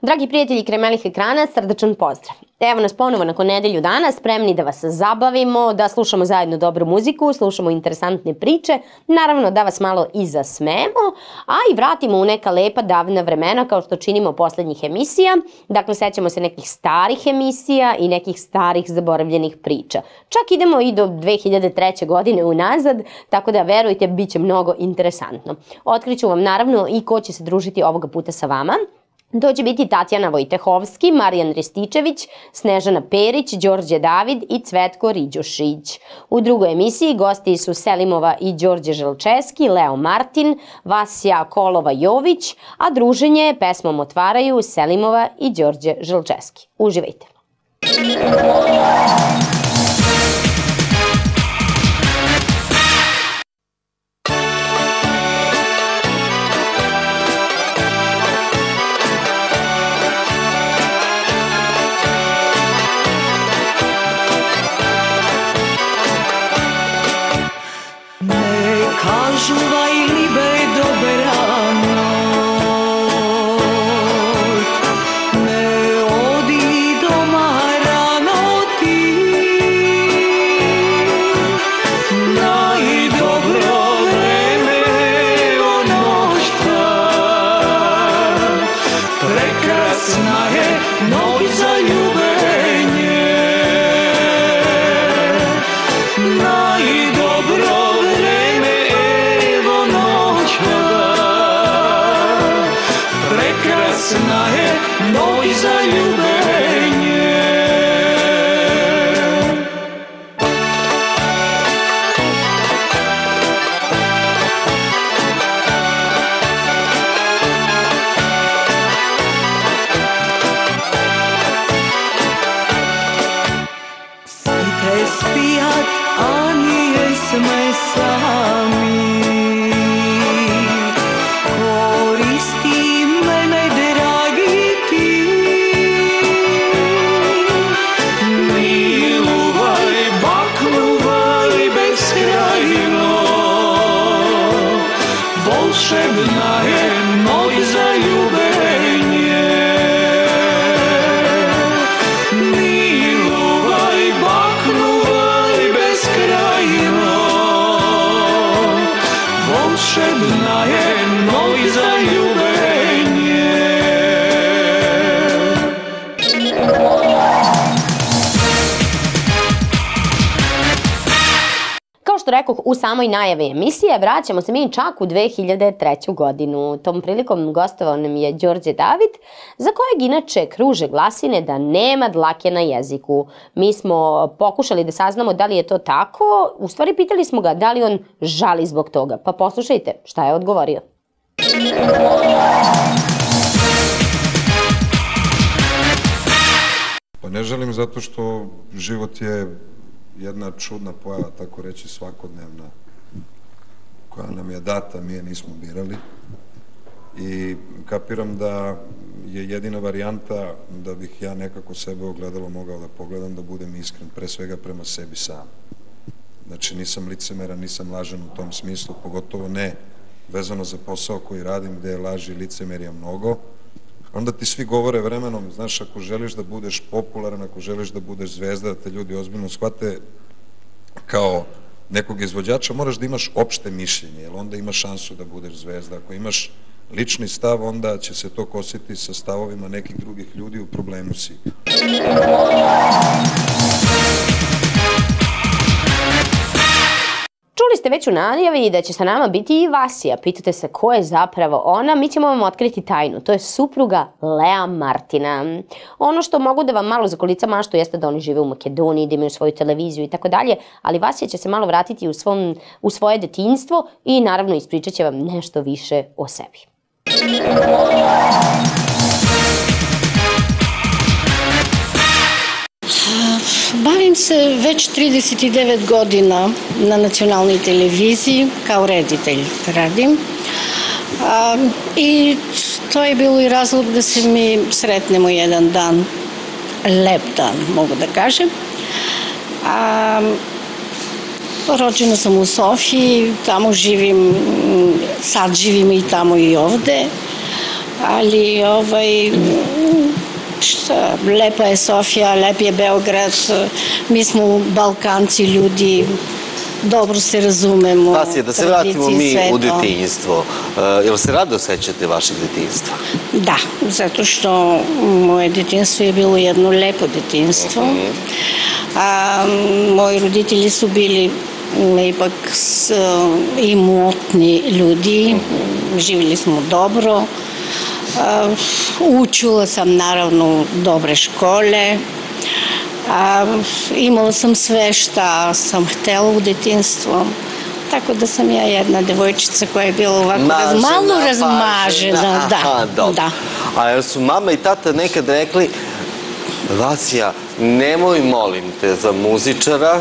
Dragi prijatelji kremelih ekrana, srdačan pozdrav. Evo nas ponovo nakon nedelju dana, spremni da vas zabavimo, da slušamo zajedno dobru muziku, slušamo interesantne priče, naravno da vas malo i zasmemo, a i vratimo u neka lepa davna vremena kao što činimo poslednjih emisija. Dakle, sećamo se nekih starih emisija i nekih starih zaboravljenih priča. Čak idemo i do 2003. godine unazad, tako da verujte, bit će mnogo interesantno. Otkriću vam naravno i ko će se družiti ovoga puta sa vama. To će biti Tatjana Vojtehovski, Marijan Rističević, Snežana Perić, Đorđe David i Cvetko Riđošić. U drugoj emisiji gosti su Selimova i Đorđe Želčeski, Leo Martin, Vasja Kolova-Jović, a druženje pesmom otvaraju Selimova i Đorđe Želčeski. Uživajte! Čuvaj libe dobra noć, ne odi doma rano ti, najdobro vreme o noć ta, prekrasna je noć za ljubenje, najdobro prekrasna je noć za ljubenje. Svite spijat, a nije sme sami. Volšebna je noć za ljubenje, miluvaj, baknuvaj beskrajno. Volšebna je noć za ljubenje. Kao što rekoh u samoj najavi emisije, vraćamo se mi čak u 2003. godinu. Tom prilikom gostovao nam je Đorđe David, za kojeg inače kruže glasine da nema dlake na jeziku. Mi smo pokušali da saznamo da li je to tako, u stvari pitali smo ga da li on žali zbog toga. Pa poslušajte šta je odgovorio. Pa ne želim zato što život je jedna čudna pojava, tako reći svakodnevna, koja nam je data, mi je nismo birali. I kapiram da je jedina varijanta da bih ja nekako sebe ogledalo mogao da pogledam, da budem iskren, pre svega prema sebi sam. Znači nisam licemeran, nisam lažan u tom smislu, pogotovo ne vezano za posao koji radim, gde je laži i licemerija mnogo. Onda ti svi govore vremenom, znaš, ako želiš da budeš popularan, ako želiš da budeš zvezda, da te ljudi ozbiljno shvate kao nekog izvođača, moraš da imaš opšte mišljenje, jer onda imaš šansu da budeš zvezda. Ako imaš lični stav, onda će se to kositi sa stavovima nekih drugih ljudi, u problemu si. Čuli ste već u najavi da će sa nama biti i Vasja. Pitate se ko je zapravo ona, mi ćemo vam otkriti tajnu. To je supruga Lea Martina. Ono što mogu da vam malo zakolica maštu jeste da oni žive u Makedoniji, da imaju svoju televiziju i tako dalje, ali Vasja će se malo vratiti u svoje detinjstvo i naravno ispričat će vam nešto više o sebi. Bavim se već 39 godina na nacionalnoj televiziji, kao reditelj radim. I to je bilo i razlog da se mi sretnemo jedan dan, lep dan, mogu da kažem. Rođena sam u Sofiji, tamo živim, sad živim i tamo i ovde, ali Šta, lepa je Sofija, lep je Beograd, mi smo Balkanci ljudi, dobro se razumemo. Pasija, da se vratimo mi u detinjstvo. Jel se rado sećate vašeg detinjstva? Da, zato što moje detinjstvo je bilo jedno lepo detinjstvo. Moji roditelji su bili ipak i motni ljudi, živjeli smo dobro. Učila sam naravno dobre škole. Imala sam sve šta sam htela u detinjstvu. Tako da sam ja jedna devojčica koja je bila ovako malo razmažena. Da. A su mama i tata nekad rekli, Vasija, nemoj molim te za muzičara?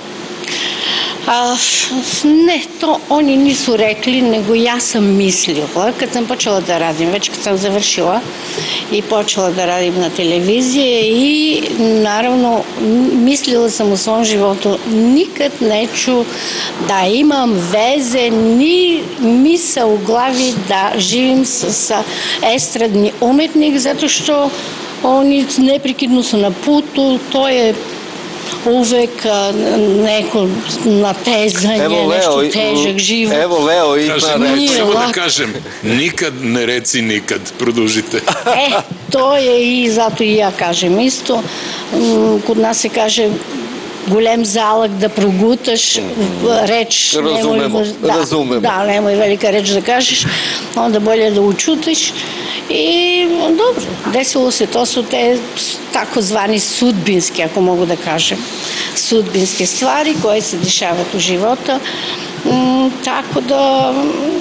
Ne, to oni nisu rekli, nego ja sam mislila. Kad sam počela da radim, već kad sam završila i počela da radim na televiziji i naravno mislila sam u svom životu nikad neću da imam veze ni misa u glavi da živim sa estradni umetnik, zato što oni neprekidno su na putu, to je uvek neko natezanje, nešto težak život. Evo Leo i Samo da kažem, nikad ne reci nikad, produžite. To je i zato i ja kažem isto. Kod nas se kaže golem zalog da progutaš reč. Razumemo. Da, nemoj velika reč da kažeš, onda bolje da učutiš. I dobro, desilo se, to su te takozvani sudbinske, ako mogu da kažem, sudbinske stvari koje se dešavaju u životu. Tako da,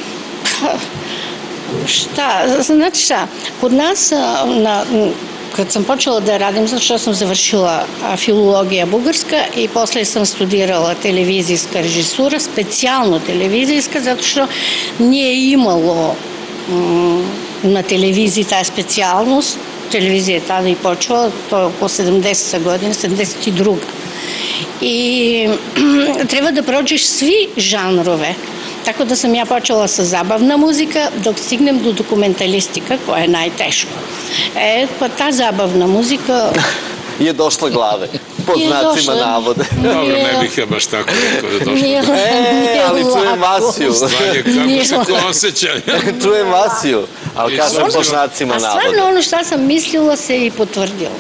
znate šta, kod nas, kad sam počela da radim, zato što sam završila filologija bugarska i posle sam studirala televizijska režisura, specijalno televizijska, zato što nije imalo na televiziji ta specijalnost. Televizija je tada i počela, to je oko 70. godina, 72. I treba da prođeš svi žanrove. Tako da sam ja počela sa zabavna muzika, dok stignem do dokumentalistika, koja je najteško. Pa ta zabavna muzika je došla glave, pod znacima navode. Dobro, ne bih ja baš tako rekao da došla. Ali čujem Vasiju. Stanje, kako se ko osjeća. Čujem Vasiju, ali kažem pod znacima navode. A stvarno ono što sam mislila se i potvrdilo.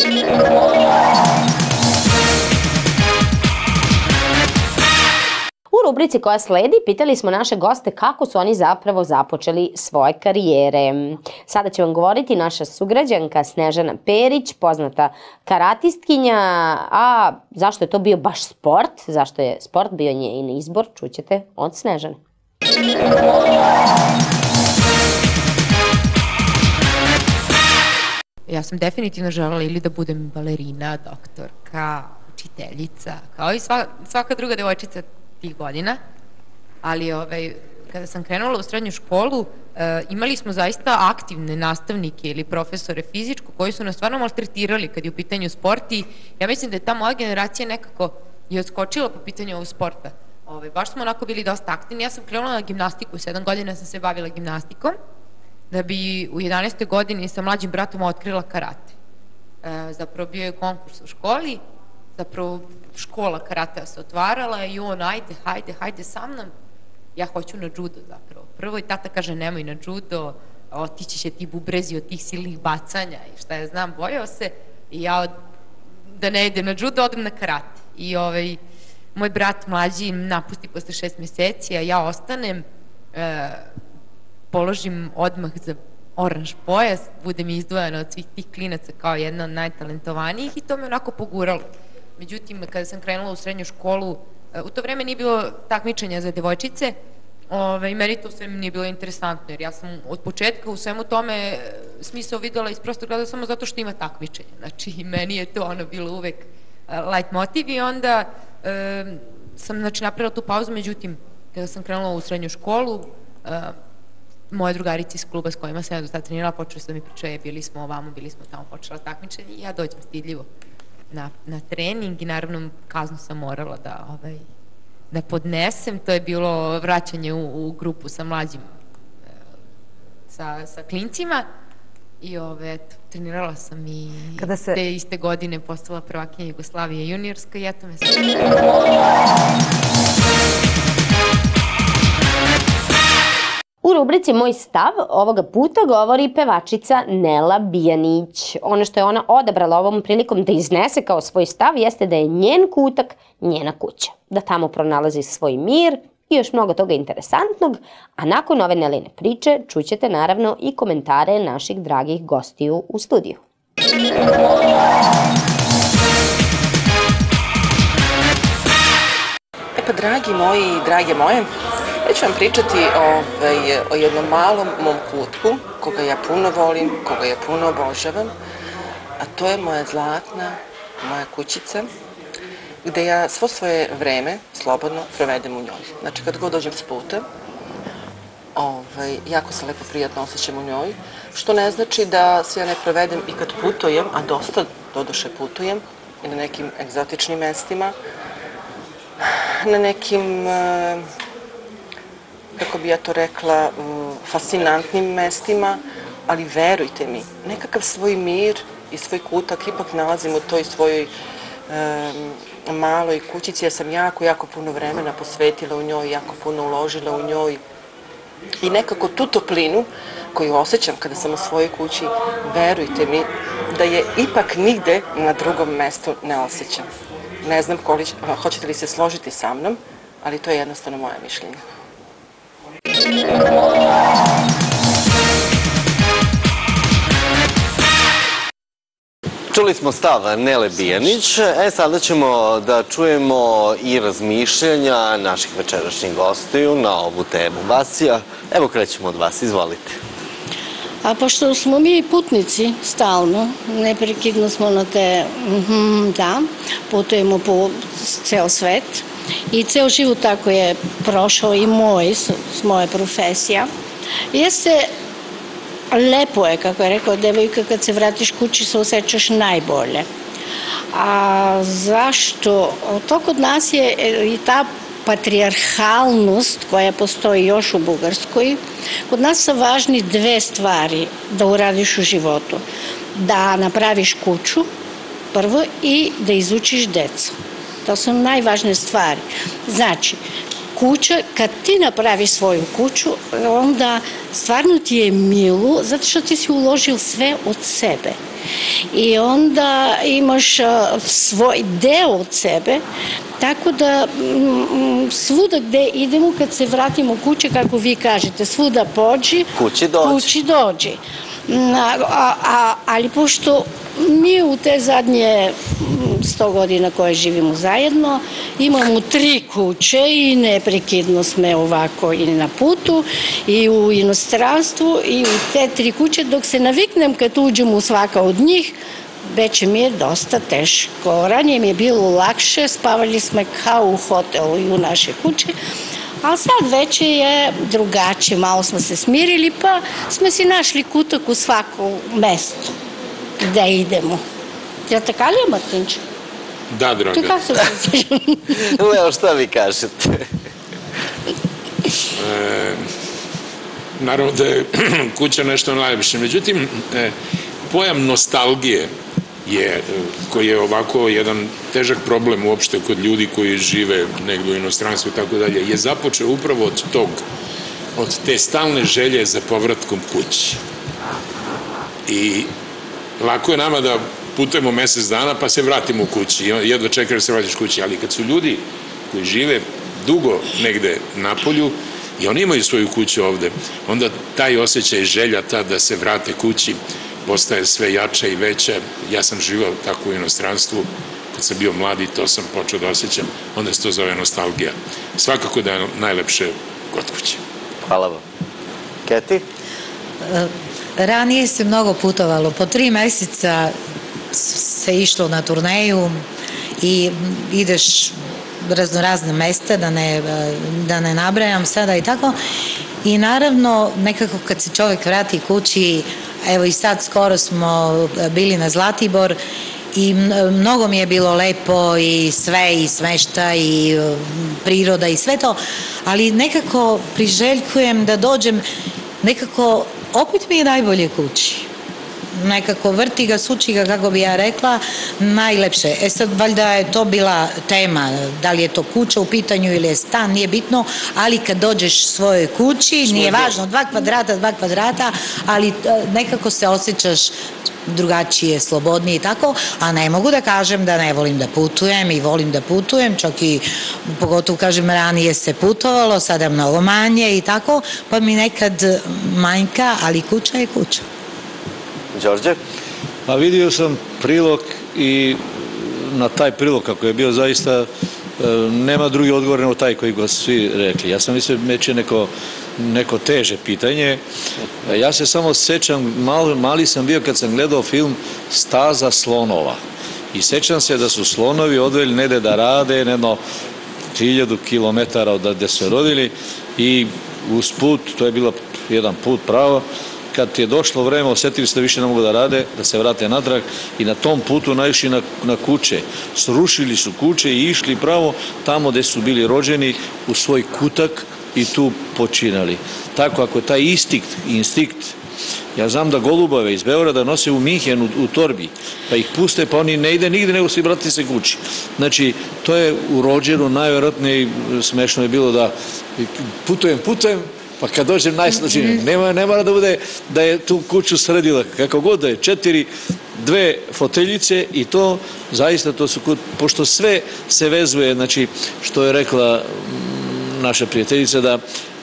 U rubrici koja sledi pitali smo naše goste kako su oni zapravo započeli svoje karijere. Sada će vam govoriti naša sugrađanka Snežana Perić, poznata karatistkinja, a zašto je to bio baš sport, zašto je sport bio njen izbor, čućete od Snežane. Ja sam definitivno želela ili da budem balerina, doktorka, učiteljica, kao i svaka druga devojčica tih godina, ali kada sam krenula u srednju školu, imali smo zaista aktivne nastavnike ili profesore fizičku koji su nas stvarno maltretirali kad je u pitanju sport i ja mislim da je ta moja generacija nekako i odskočila po pitanju ovog sporta. Baš smo onako bili dosta aktivni. Ja sam krenula na gimnastiku, 7 godina sam se bavila gimnastikom, da bi u 11. godini sa mlađim bratom otkrila karate. Zapravo bio je konkurs u školi, zapravo škola karatea se otvarala i on, hajde sa mnom, ja hoću na judo zapravo. Prvo i tata kaže nemoj na judo, otići će ti bubrezi od tih silnih bacanja i šta ja znam, bojao se i ja da ne idem na judo, odem na karate. I moj brat mlađi napusti posle 6 meseci, a ja ostanem, položim odmah za oranž pojas, budem izdvojena od svih tih klinaca kao jedna od najtalentovanijih i to me onako poguralo. Međutim, kada sam krenula u srednju školu, u to vreme nije bilo takmičenja za devojčice i meni to sve nije bilo interesantno, jer ja sam od početka u svemu tome smisao videla iz prostog rada samo zato što ima takmičenja. Znači, meni je to bilo uvek light motiv i onda sam napravila tu pauzu, međutim, kada sam krenula u srednju školu, moje drugarice iz kluba s kojima sam ja do tada trenirala počeli su da mi pričaju, bili smo ovamo, bili smo tamo, počela takmičenje i ja dođem stidljivo na trening i naravno kaznu sam morala da podnesem. To je bilo vraćanje u grupu sa mlađim, sa klincima I trenirala sam i te iste godine postala prvakinja Jugoslavije juniorska i eto me sad. U rubrici Moj stav ovoga puta govori pevačica Nela Bijanić. Ono što je ona odabrala ovom prilikom da iznese kao svoj stav jeste da je njen kutak njena kuća. Da tamo pronalazi svoj mir i još mnogo toga interesantnog, a nakon ove Neline priče čućete naravno i komentare naših dragih gostiju u studiju. E pa, dragi moji i drage moje, ja ću vam pričati o jednom malom mom kutku, koga ja puno volim, koga ja puno obožavam, a to je moja zlatna, moja kućica, gde ja svo svoje vreme slobodno provedem u njoj. Znači, kad god dođem s puta, jako se lepo prijatno osjećam u njoj, što ne znači da se ja ne provedem i kad putujem, a dosta doduše putujem, i na nekim egzotičnim mestima, na nekim, kako bi ja to rekla, fascinantnim mestima, ali verujte mi, nekakav svoj mir i svoj kutak ipak nalazim u toj svojoj maloj kućici. Ja sam jako puno vremena posvetila u njoj, jako puno uložila u njoj i nekako tu toplinu koju osjećam kada sam u svojoj kući, verujte mi da je ipak nigde na drugom mestu ne osjećam. Ne znam hoćete li se složiti sa mnom, ali to je jednostavno moje mišljenje. Čuli smo stav Nele Bijanić, sada ćemo da čujemo i razmišljanja naših večerašnjih gostiju na ovu temu. Vasija, evo krećemo od vas, izvolite. A pošto smo mi putnici stalno, neprekidno smo na te, putujemo po ceo svet i ceo život tako je prošao i moj, s moje profesija, jeste lepo je, kako je rekao devojka, kad se vratiš kući se osjećaš najbolje. A zašto? To kod nas je i ta patrijarhalnost koja postoji još u Bugarskoj. Kod nas su važni dve stvari da uradiš u životu. Da napraviš kuću, prvo, i da izučiš decu. To su najvažnije stvari. Znači, kuća, kad ti napraviš svoju kuću, onda stvarno ti je milo, zato što ti si uložil sve od sebe. I onda imaš svoj deo od sebe, tako da svuda gde idemo, kad se vratimo kuće, kako vi kažete, svuda pođi, kući dođi. Ali pošto mi u te zadnje 100 godina koje živimo zajedno, imamo 3 kuće i neprekidno sme ovako i na putu i u inostranstvu i u te 3 kuće, dok se naviknem kad uđem u svaka od njih, već mi je dosta teško. Ranije mi je bilo lakše, spavali smo kao u hotelu i u naše kuće, ali sad već je drugačije, malo smo se smirili, pa smo si našli kutak u svakom mestu gde idemo. Je li tako li je, Martinče? Da, draga. Ti kako se osjećaš? Evo, šta vi kažete? Naravno da je kuća nešto najljepše. Međutim, pojam nostalgije koji je ovako jedan težak problem uopšte kod ljudi koji žive negdje u inostranstvu i tako dalje, je započeo upravo od te stalne želje za povratkom kući. I lako je nama da putujemo mesec dana pa se vratimo u kući, jedva čekaj da se vratiš kući, ali kad su ljudi koji žive dugo negde na polju i oni imaju svoju kuću ovde, onda taj osjećaj želja ta da se vrate kući postaje sve jača i veća. Ja sam živao tako u inostranstvu, kad sam bio mladi, to sam počeo da osjećam, onda se to zove nostalgija. Svakako da je najlepše kod kuće. Hvala vam. Keti? Ranije se mnogo putovalo, po 3 meseca se išlo na turneju i ideš razne mesta, da ne nabrajam sada i tako. I naravno, nekako kad se čovjek vrati kući, evo i sad skoro smo bili na Zlatibor i mnogo mi je bilo lepo i sve, i smešta, i priroda i sve to, ali nekako priželjkujem da dođem, nekako opet mi je najbolje kući. nekako vrti ga, suči ga, kako bi ja rekla, najlepše. Sad, valjda je to bila tema, da li je to kuća u pitanju ili je stan, nije bitno, ali kad dođeš svojoj kući, nije važno, 2 kvadrata, ali nekako se osjećaš drugačije, slobodnije i tako, a ne mogu da kažem da ne volim da putujem i volim da putujem, čak i pogotovo kažem ranije se putovalo, sada mnogo manje i tako, pa mi nekad manjka, ali kuća je kuća. Đorđe? Pa vidio sam prilog i na taj prilog kako je bio zaista nema drugi odgovor nego taj koji ga svi rekli. Ja sam mislio već je neko teže pitanje. Ja se samo sećam, mali sam bio kad sam gledao film Staza slonova. I sećam se da su slonovi odveli negde da rade, jedno 1000 kilometara od gde su rodili i uz put, to je bilo jedan put pravo, kad je došlo vreme, osetili se da više ne mogu da rade, da se vrate natrag i na tom putu naišli na kuće. Srušili su kuće i išli pravo tamo gde su bili rođeni u svoj kutak i tu počinali. Tako, ako je taj instinkt, ja znam da golubove iz Beograda nose u Minhen u torbi, pa ih puste, pa oni ne ide nigde, nego se vrati se kući. Znači, to je urođeno, najvjerojatnije i smešno je bilo da putujem, pa kad dođem najslađenije, ne mora da bude da je tu kuću sredila, kako god da je, 2 foteljice i to, zaista to su, pošto sve se vezuje, znači, što je rekla naša prijateljica, da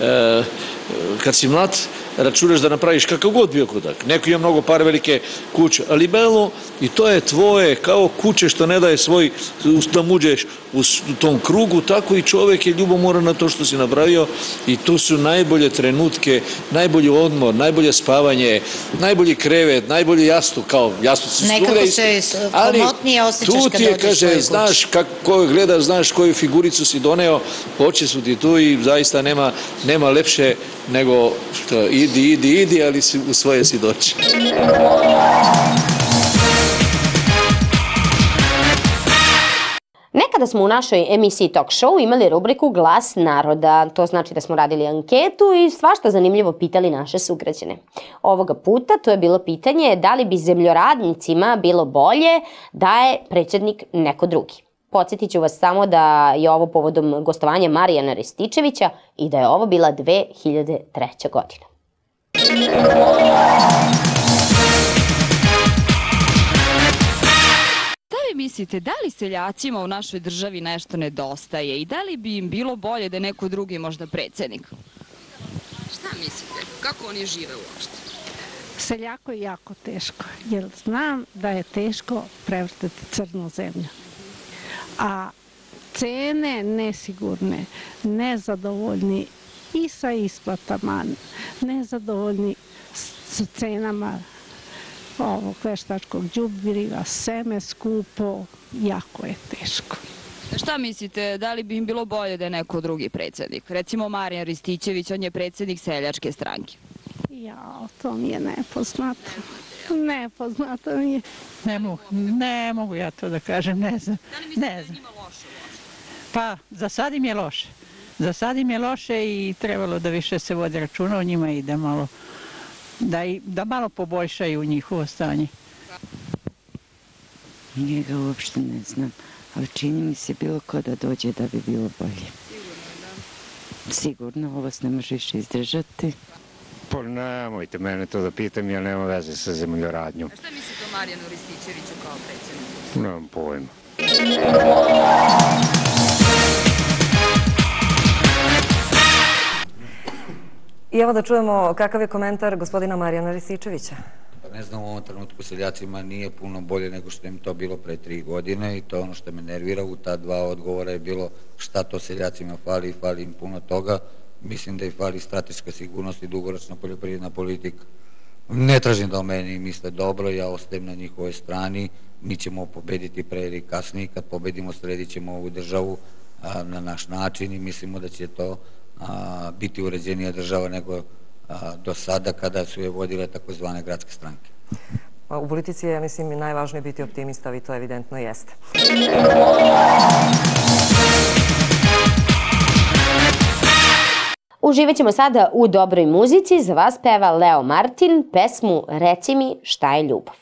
kad si mlad, računaš da napraviš kakav god bio kutak. Neko ima mnogo par velike kuće, ali belo i to je tvoje, kao kuće što ne daje svoj, da muđeš u tom krugu, tako i čovek je ljubomoran na to što si napravio i tu su najbolje trenutke, najbolji odmor, najbolje spavanje, najbolji krevet, najbolji jastuk, kao jastuk si svugde. Nekako se komotnije osjećaš kad dođeš u svoju kuću. Znaš kako gledaš, znaš koju figuricu si doneo, oči su ti tu i zaista nema lepše nego što idi, ali u svoje si doći. Nekada smo u našoj emisiji Talk Show imali rubriku Glas naroda. To znači da smo radili anketu i svašta zanimljivo pitali naše sugrađane. Ovoga puta to je bilo pitanje da li bi zemljoradnicima bilo bolje da je predsjednik neko drugi. Podsjetit ću vas samo da je ovo povodom gostovanja Marijana Rističevića i da je ovo bila 2003. godina. Šta vi mislite, da li seljacima u našoj državi nešto nedostaje i da li bi im bilo bolje da je neko drugi možda predsjednik? Šta mislite? Kako oni žive uopšte? Seljaku je jako teško, jer znam da je teško prevrtati crnu zemlju. A cene nesigurne, nezadovoljni i sa isplatama, nezadovoljni sa cenama ovog veštačkog đubriva, seme skupo, jako je teško. Šta mislite, da li bi im bilo bolje da je neko drugi predsjednik? Recimo Marijan Rističević, on je predsjednik Seljačke stranke. Jao, to mi je nepoznato. Nepoznato mi je. Ne mogu ja to da kažem, ne znam. Da li mislite da je njima loše? Pa, za sad im je loše. Za sad im je loše i trebalo da više se vodi računa o njima i da malo poboljšaju njihovo stanje. Njega uopšte ne znam, ali čini mi se bilo ko da dođe da bi bilo bolje. Sigurno, ovo se ne može više izdržati. Pa nemojte mene to da pitam, ja nema veze sa zemljoradnjom. A šta mislite o Marijanu Rističeviću kao predsjedniku? Nemam pojma. I evo da čujemo kakav je komentar gospodina Marijana Rističevića. Ne znam, u ovom trenutku seljacima nije puno bolje nego što im to bilo pre 3 godine i to je ono što me nervira. U ta 2 odgovora je bilo šta to seljacima fali i fali im puno toga. Mislim da i fali strateška sigurnost i dugoročna poljoprivredna politika. Ne tražim da o meni misle dobro, ja ostajem na njihovoj strani, mi ćemo pobediti pre ili kasnije, kad pobedimo sredit ćemo ovu državu na naš način i mislimo da će to biti uređenija država nego do sada kada su je vodile takozvane gradske stranke. U politici je, ja mislim, najvažnije biti optimista, vi to evidentno jeste. Uživat ćemo sada u dobroj muzici. Za vas peva Leo Martin pesmu Reci mi šta je ljubav.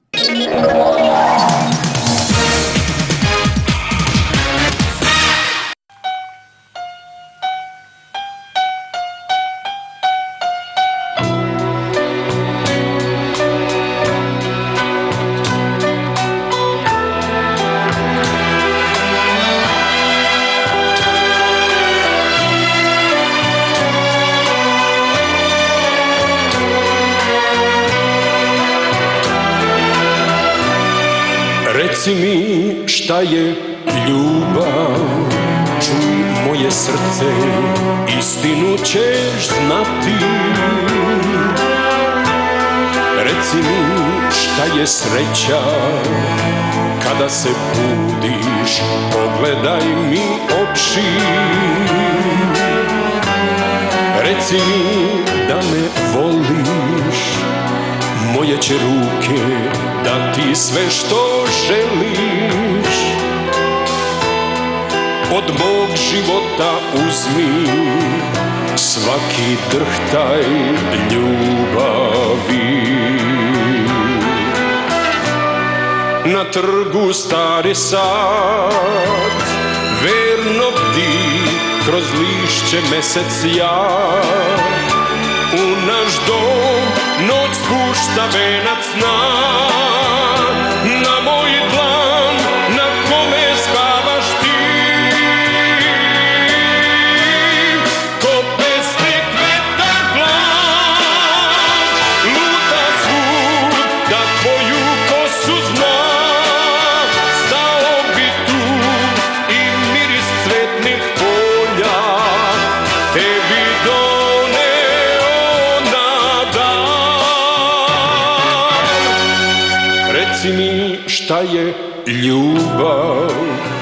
Reci mi šta je ljubav, čuj moje srce, istinu ćeš znati. Reci mi šta je sreća, kada se budiš, pogledaj mi oči. Reci mi da me voliš, moje će ruke dati sve što želiš. Od mog života uzmi svaki drhtaj ljubavi. Na trgu Stari Sad verno bdi kroz lišće mesec jak. U naš dom noć spušta venac sna, na moj dlan na kome spavaš ti. Ko pesme kveta glad, luta svud da tvoju kosu zna. Stao bi tu i miris cvetnih polja tebi Reci mi šta je ljubav.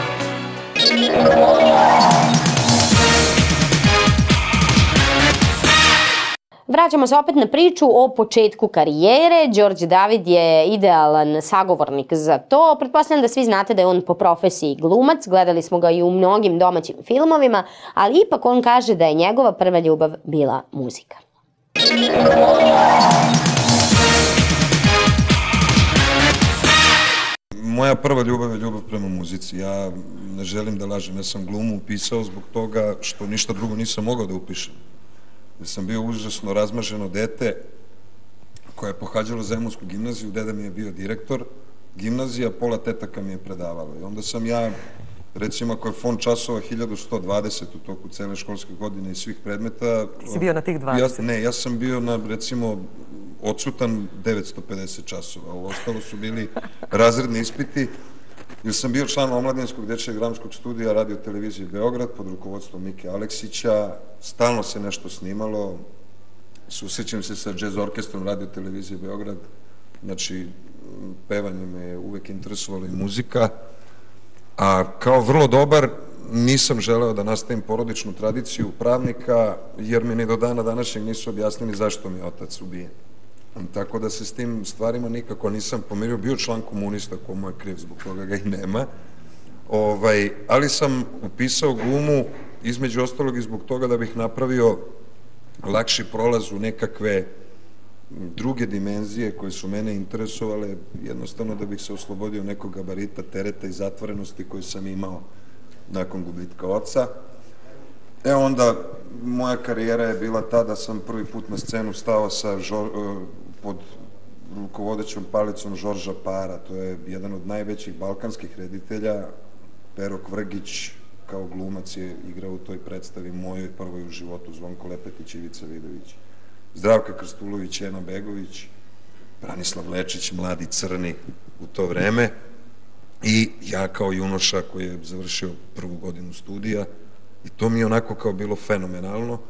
Vraćamo se opet na priču o početku karijere. Đorđe David je idealan sagovornik za to. Pretpostavljam da svi znate da je on po profesiji glumac. Gledali smo ga i u mnogim domaćim filmovima, ali ipak on kaže da je njegova prva ljubav bila muzika. Moja prva ljubav je ljubav prema muzici. Ja ne želim da lažem, ja sam glumu upisao zbog toga što ništa drugo nisam mogao da upišem. Jer sam bio užasno razmaženo dete koje je pohađalo Zemunsku gimnaziju, deda mi je bio direktor gimnazija, pola tetaka mi je predavalo. I onda sam ja, recimo ako je fond časova 1120 u toku cele školske godine i svih predmeta... Si bio na tih 20? Ne, ja sam bio na, recimo, odsutan 950 časova. Ovo ostalo su bili razredni ispiti, jer sam bio član omladinskog dečijeg dramskog studija Radio televizije Beograd pod rukovodstvom Mike Aleksića. Stalno se nešto snimalo. Susrećem se sa džez orkestrom Radio televizije Beograd. Znači, pevanje me je uvek interesovalo i muzika. A kao vrlo dobar nisam želeo da nastavim porodičnu tradiciju pravnika, jer mi ni do dana današnjeg nisu objasnili zašto mi je otac ubijen. Tako da se s tim stvarima nikako nisam pomirio. Bio član komunista, ko mu je kriv, zbog toga ga i nema. Ali sam upisao glumu, između ostalog i zbog toga da bih napravio lakši prolaz u nekakve druge dimenzije koje su mene interesovale, jednostavno da bih se oslobodio nekog gabarita, tereta i zatvorenosti koju sam imao nakon gubitka oca. Onda moja karijera je bila ta da sam prvi put na scenu stao pod rukovodećom palicom Žorža Para. To je jedan od najvećih balkanskih reditelja. Pero Kvrgić kao glumac je igrao u toj predstavi mojoj prvoj u životu, Zvonko Lepetić, Ivica Vidović, Zdravka Krstulović, Jena Begović, Branislav Lečić, mladi crni u to vreme, i ja kao junoša koji je završio prvu godinu studija, i to mi je onako kao bilo fenomenalno.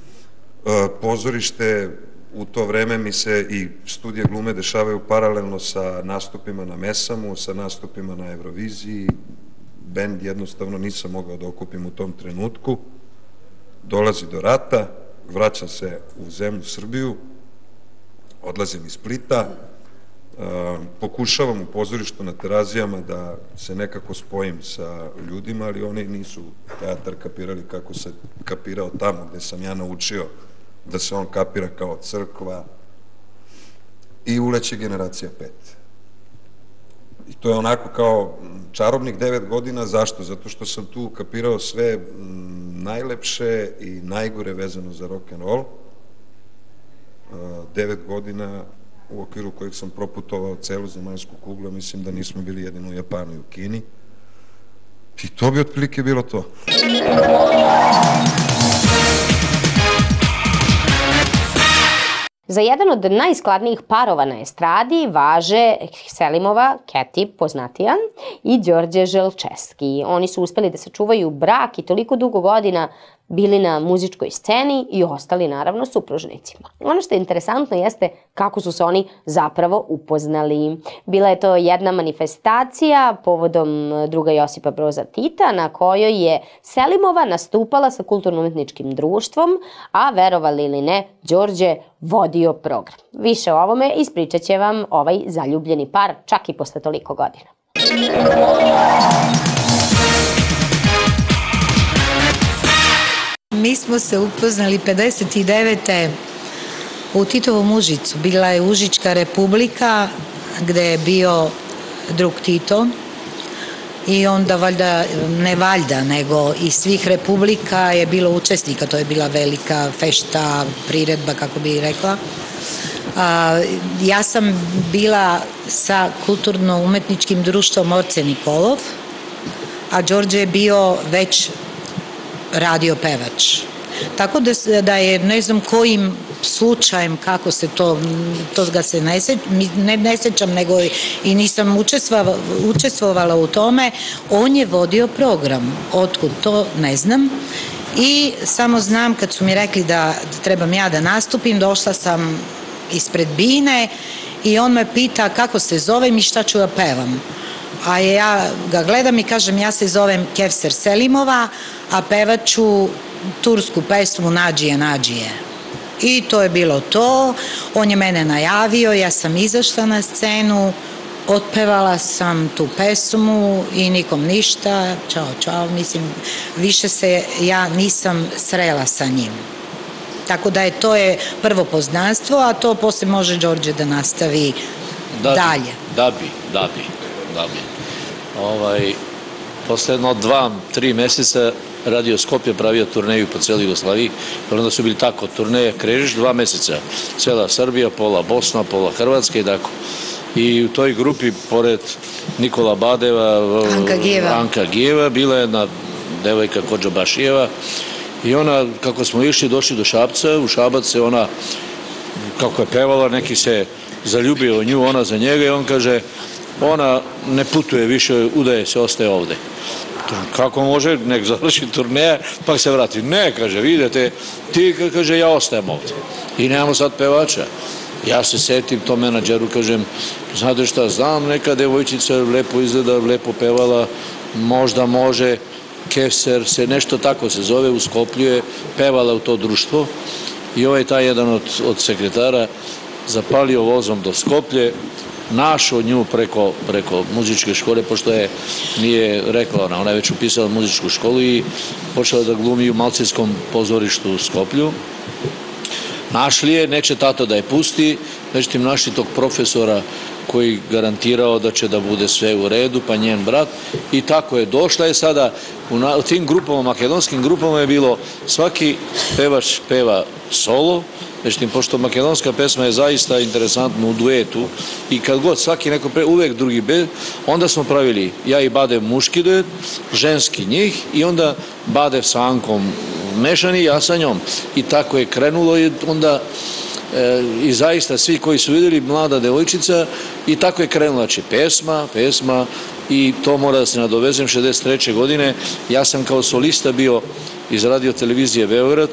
Pozorište u to vreme mi se i studije glume dešavaju paralelno sa nastupima na Mesamu, sa nastupima na Euroviziji. Bend jednostavno nisam mogao da okupim u tom trenutku. Dolazi do rata, vraćam se u zemlju Srbiju, odlazim iz Splita, Pokušavam u pozorištu na Terazijama da se nekako spojim sa ljudima, ali oni nisu teatar kapirali kako se kapirao tamo gde sam ja naučio da se on kapira kao crkva i uleće generacija 5. I to je onako kao čarobnih 9 godina. Zašto? Zato što sam tu kapirao sve najlepše i najgore vezano za rock'n'roll. 9 godina u okviru kojeg sam proputovao celu zemaljsku kuglu, mislim da nismo bili jedino u Japanu i u Kini. I to bi otprilike bilo to. Za jedan od najskladnijih parova na estradi važe Selimova, Keti, poznatija, i Đorđe Želčevski. Oni su uspeli da sačuvaju brak i toliko dugo godina bili na muzičkoj sceni i ostali naravno supružnici. Ono što je interesantno jeste kako su se oni zapravo upoznali. Bila je to jedna manifestacija povodom druga Josipa Broza Tita na kojoj je Selimova nastupala sa kulturno-umetničkim društvom, a verovali ili ne, Đorđe vodio program. Više o ovome ispričat će vam ovaj zaljubljeni par čak i posle toliko godina. Mi smo se upoznali 59. u Titovom Užicu. Bila je Užička republika gde je bio drug Tito i onda valjda, ne valjda, nego iz svih republika je bilo učesnika. To je bila velika fešta, priredba, kako bi rekla. Ja sam bila sa kulturno-umetničkim društvom Orce Nikolov, a Đorđe je bio već radio pevač. Tako da je, ne znam kojim slučajem, kako se to ga se ne sećam, nego i nisam učestvovala u tome, on je vodio program. Otkud to, ne znam. I samo znam, kad su mi rekli da trebam ja da nastupim, došla sam ispred bine i on me pita kako se zovem i šta ću da pevam. A ja ga gledam i kažem, ja se zovem Kevser Selimova, a pevaću tursku pesmu Nađije, Nađije. I to je bilo to. On je mene najavio, ja sam izašla na scenu, otpevala sam tu pesmu i nikom ništa. Ćao, čao, mislim, više se ja nisam srela sa njim. Tako da to je prvo poznanstvo, a to posle može Đorđe da nastavi dalje. Da bi. Posle jedno 2-3 meseca Radio Skopje pravio turneju po celoj Jugoslaviji, onda su bili tako, turneje krežiš 2 meseca, cela Srbija, pola Bosna, pola Hrvatska i tako. I u toj grupi, pored Nikola Badeva, Anka Gijeva, bila je jedna devojka Kođa Bašijeva i ona, kako smo išli, došli do Šapca, u Šabac se ona, kako je pevala, neki se zaljubio u nju, ona za njega i on kaže, ona ne putuje više, udaje se, ostaje ovde. Kako može, nek završi turneja, pa se vrati. Ne, kaže, vidite, ti, kaže, ja ostajem ovde. I nemamo sad pevača. Ja se setim to menadžeru, kažem, znate šta, znam, neka devojčica lepo izgleda, lepo pevala, možda može, Kevser se, nešto tako se zove, u Skoplju je pevala u to društvo i ovaj taj jedan od sekretara zapalio vozom do Skoplje, našao nju preko muzičke škole, pošto nije rekla ona je već upisala muzičku školu i počela da glumi u Malcijskom pozorištu u Skoplju. Našli je, neće tato da je pusti, međutim našli tog profesora koji garantirao da će da bude sve u redu, pa njen brat, i tako je. Došla je sada, u tim grupama, makedonskim grupama je bilo, svaki pevač peva solo, međutim, pošto makedonska pesma je zaista interesantna u duetu i kad god svaki neko uvek drugi bed, onda smo pravili ja i Badev muški duet, ženski njih i onda Badev sa Ankom mešani, ja sa njom. I tako je krenulo i onda i zaista svi koji su videli, mlada devojčica, i tako je krenulo, znači pesma i to mora da se nadovezem. 63. godine ja sam kao solista bio iz radio televizije Beograd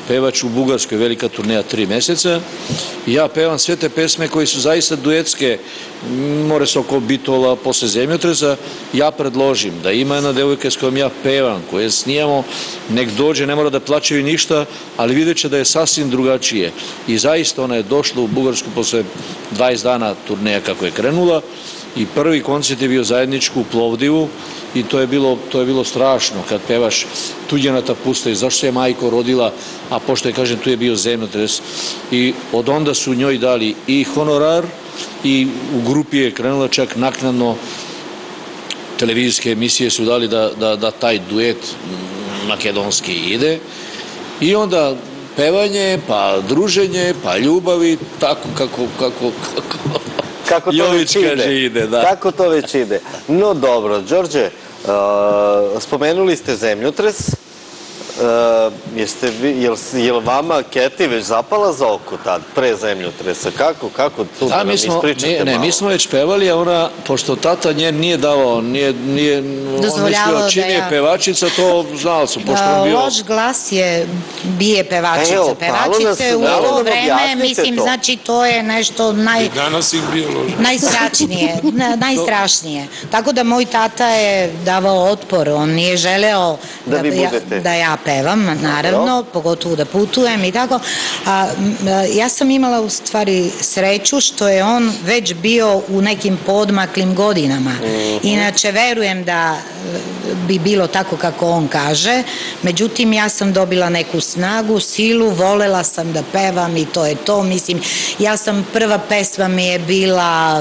pevač u Bugarskoj, velika turneja 3 meseca. I ja pevam sve te pesme koje su zaista duetske, more se oko Bitola, posle Zemljotresa. Ja predložim da ima jedna devojka s kojom ja pevam, koje snijamo, nek dođe, ne mora da plaćaju ništa, ali vidjet će da je sasvim drugačije. I zaista ona je došla u Bugarsku posle 20 dana turneja kako je krenula i prvi koncert je bio zajedničku u Plovdivu i to je bilo strašno kad pevaš Tuđenata pusta i zašto se je majko rodila, a pošto je, kažem, tu je bio Zemljotres i od onda su njoj dali i honorar i u grupi je krenula čak naknadno, televizijske emisije su dali da taj duet makedonski ide i onda pevanje, pa druženje, pa ljubavi, tako kako Jović kaže ide, da. Kako to već ide. No dobro, Đorđe, spomenuli ste Zemljotres, je li vama Keti već zapala za oko tad, pre Zemljotresa? Kako tu da nam ispričate malo? Ne, mi smo već pevali, a ona, pošto tata njen nije davao, nije mislio čim je pevačica, to znala sam, pošto on bio... Loš glas je bije pevačica. Pevačice u to vreme, mislim, znači to je nešto najstrašnije. Tako da moj tata je davao otpor, on nije želeo da ja pevam, naravno, pogotovo da putujem i tako. Ja sam imala u stvari sreću što je on već bio u nekim podmaklim godinama. Inače, verujem da bi bilo tako kako on kaže, međutim, ja sam dobila neku snagu, silu, volela sam da pevam i to je to. Mislim, ja sam, prva pesma mi je bila...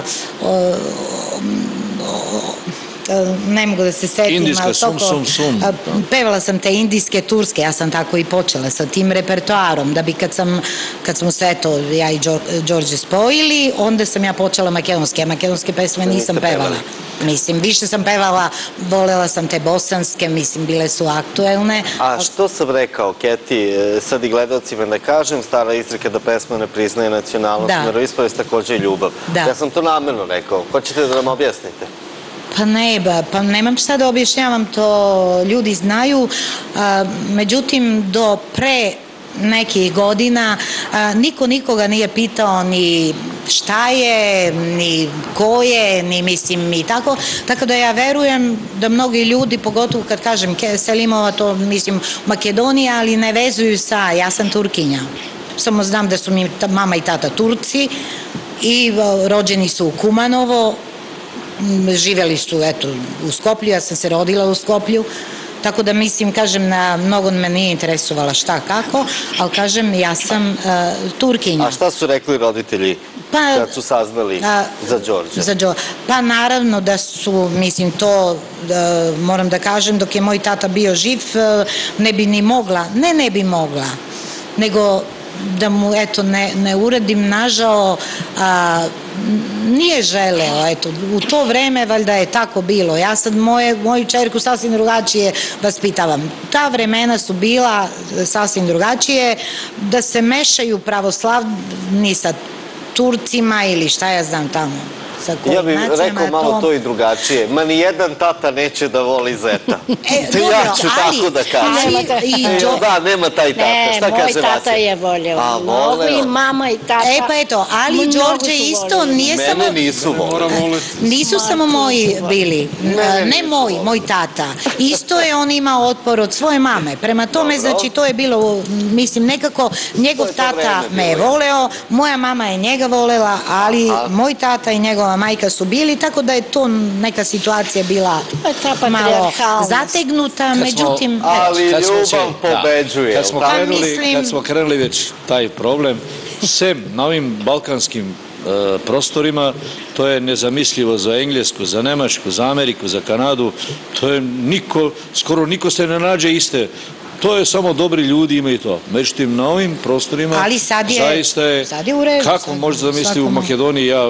ne mogu da se setim. Indijska, sum. Pevala sam te indijske, turske, ja sam tako i počela sa tim repertoarom, da bi kad smo se eto, ja i Đorđe spojili, onda sam ja počela makedonske, a makedonske pesme nisam pevala. Mislim, više sam pevala, volela sam te bosanske, mislim, bile su aktuelne. A što sam rekao, Keti, sad i gledalcima da kažem, stara izreka da pesma ne priznaje nacionalnost, veroispovest takođe i ljubav. Ja sam to namerno rekao, hoćete da nam objasnite? Pa nemam šta da objašnjavam, to ljudi znaju, međutim do pre nekih godina niko nikoga nije pitao ni šta je, ni ko je, ni mislim i tako, tako da ja verujem da mnogi ljudi, pogotovo kad kažem Selimova, to mislim Makedonija, ali ne vezuju sa, ja sam Turkinja, samo znam da su mi mama i tata Turci i rođeni su u Kumanovo, živeli su, eto, u Skoplju, ja sam se rodila u Skoplju, tako da mislim, kažem, mnogo me nije interesovala šta kako, ali kažem, ja sam Turkinja. A šta su rekli roditelji kad su saznali za Đorđa? Pa naravno da su, mislim, to moram da kažem, dok je moj tata bio živ, ne bi ni mogla, ne bi mogla, nego da mu, eto, ne uradim nažao, nije želeo, eto, u to vreme valjda je tako bilo. Ja sad moju čerku sasvim drugačije vaspitavam. Ta vremena su bila sasvim drugačije, da se mešaju pravoslavni sa Turcima ili šta ja znam tamo. Ja bih rekao malo to i drugačije. Ma ni jedan tata neće da voli zeta. Ja ću tako da kažem. Da, nema taj tata. Šta kaže Vasja? Moj tata je voleo mnogo i mama i tata. Pa eto, ali Đorđe isto nije samo... Mene nisu voleli. Nisu samo moji bili. Ne moj tata. Isto je on imao otpor od svoje mame. Prema tome, znači, to je bilo, mislim, nekako, njegov tata me je voleo, moja mama je njega volela, ali moj tata i njegova majka su bili, tako da je to neka situacija bila malo zategnuta, međutim... Ali ljubav pobeđuje. Kad smo krenuli već taj problem, sem na ovim balkanskim prostorima, to je nezamislivo za Englesku, za Nemačku, za Ameriku, za Kanadu, to je skoro niko se ne nađe iste. To je samo dobri ljudi imaju to. Međutim, na ovim prostorima zaista je, kako možete zamisliti u Makedoniji, ja...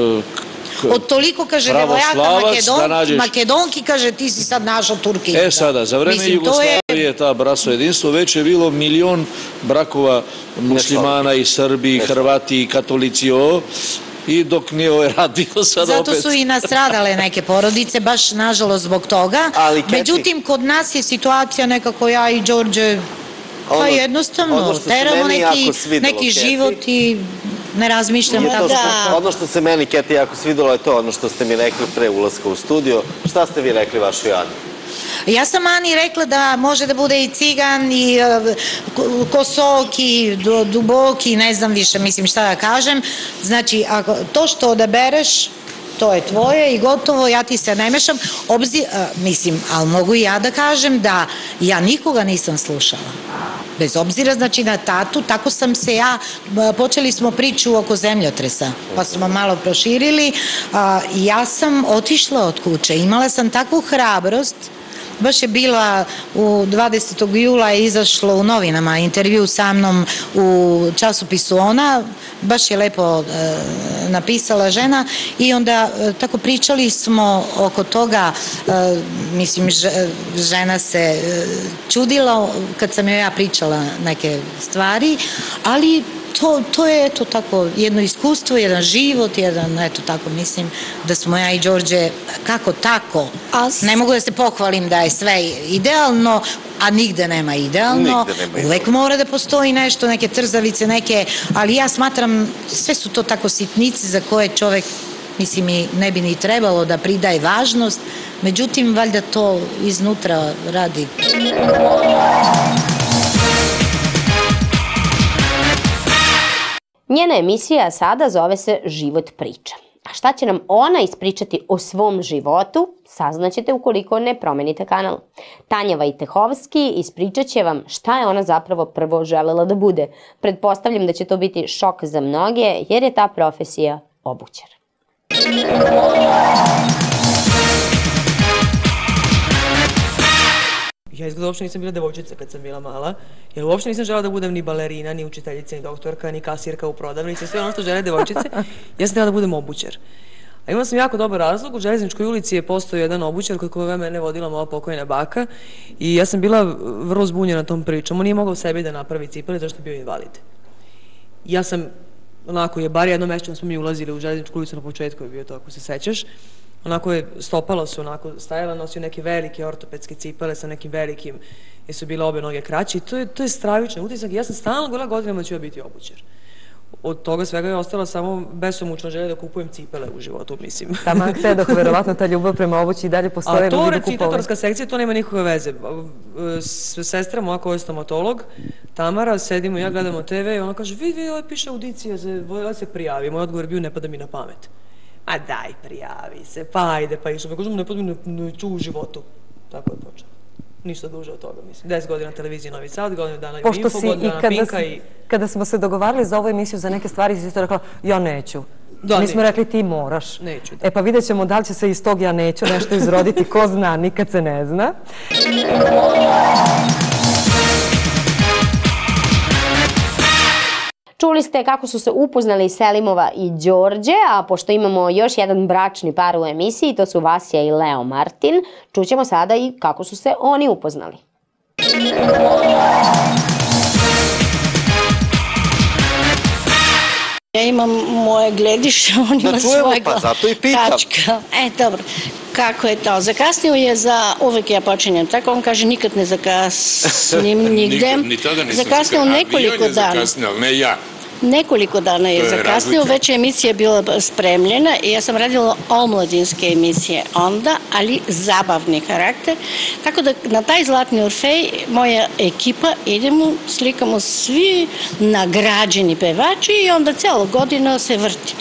Od toliko, kaže, devojaka Makedonki, kaže, ti si sad našao Turkinju. Sada, za vreme Jugoslavije, ta bratstvo jedinstvo, već je bilo 1.000.000 brakova muslimana i Srbi, i Hrvati, i katolici, i dok nije ovaj rat bio sad opet. Zato su i nastradale neke porodice, baš nažalost zbog toga. Međutim, kod nas je situacija nekako, ja i Đorđe Pa jednostavno, teramo neki život i ne razmišljamo tako što... Ono što se meni, Keti, jako svidelo je to, ono što ste mi rekli pre ulaska u studio. Šta ste vi rekli vašoj Ani? Ja sam Ani rekla da može da bude i cigan, i kosoki, duboki, ne znam više, mislim šta da kažem. Znači, to što odabereš, to je tvoje i gotovo, ja ti se ne mešam. Mislim, ali mogu i ja da kažem da ja nikoga nisam slušala. Bez obzira, znači, na tatu, tako sam se ja, počeli smo priču oko zemljotresa, pa smo malo proširili. Ja sam otišla od kuće, imala sam takvu hrabrost. Baš je bila, 20. jula je izašlo u novinama intervju sa mnom u časopisu Ona, baš je lepo napisala žena i onda tako pričali smo oko toga, mislim, žena se čudila kad sam joj ja pričala neke stvari, ali to je eto tako jedno iskustvo, jedan život, eto tako mislim da smo ja i Đorđe kako tako, ne mogu da se pohvalim da je sve idealno, a nigde nema idealno, uvek mora da postoji nešto, neke trzavice, ali ja smatram sve su to tako sitnice za koje čovek, mislim, i ne bi ni trebalo da pridaje važnost, međutim valjda to iznutra radi. Njena emisija sada zove se Život priča. A šta će nam ona ispričati o svom životu, saznaćete ukoliko ne promenite kanal. Tanja Vajtehovski ispričat će vam šta je ona zapravo prvo želela da bude. Pretpostavljam da će to biti šok za mnoge, jer je ta profesija obućar. Ja izgleda uopšte nisam bila devojčica kad sam bila mala, jer uopšte nisam žela da budem ni balerina, ni učiteljica, ni doktorka, ni kasirka u prodavnici, sve ono što žele devojčice, ja sam htjela da budem obućar. A imala sam jako dobar razlog, u Železničkoj ulici je postojao jedan obućar kod koga mene vodila moja pokojna baka i ja sam bila vrlo zbunjena tom pričom, on nije mogao sebi da napravi cipele zašto je bio invalid. Ja sam, onako, bar jedno mesečno smo mi ulazili u Železničku ulicu, na početku je bio to, ako se sećaš. Onako je, stopala su onako stajala, nosio neke velike ortopedske cipele sa nekim velikim, jer su bile obe noge kraće i to je stravičan utisak i ja sam stalno govorila godinama da ću ja biti obućar. Od toga svega je ostala samo besomučna želja da kupujem cipele u životu, mislim. Taman htedoh, verovatno ta ljubav prema obući i dalje postoje. A to recitatorska sekcija, to nema nikakve veze. Sestra moja koja je stomatolog, Tamara, sedimo i ja, gledamo TV i ona kaže, vidi, ovo piše audicija, da se prijavi. Moj odgovor je bio, ne pada mi na pamet. A daj, prijavi se, pa ajde, pa išlo. Pa kažemo, ne pada mi na u životu. Tako je počelo. Ništa duže od toga, mislim. 10 godina televizije Novi Sad, godinu dana Info, godinu dana Pinka i... Kada smo se dogovarali za ovu emisiju, za neke stvari, si isto rekla, ja neću. Mi smo rekli, ti moraš. Neću. E pa vidjet ćemo da li će se iz tog ja neću nešto izroditi, ko zna, nikad se ne zna. Čuli ste kako su se upoznali Selimova i Đorđe, a pošto imamo još jedan bračni par u emisiji, to su Vasja i Leo Martin, čućemo sada i kako su se oni upoznali. Ja imam moje gledište, on ima svoje gledište. Pa zato i pitam. Dobro. Kako je to? Zakasnio je uvek ja počinjem tako, on kaže nikad ne zakasnim nigde. Ni tada nisam zakasnio nekoliko dana. On je zakasnio, ali ne ja. Nekoliko dana je zakasnio, već je emisija bila spremljena i ja sam radila omladinske emisije onda, ali zabavni karakter. Tako da na taj Zlatni Orfej moja ekipa idemo, slikamo svi nagrađeni pevači i onda celo godina se vrti.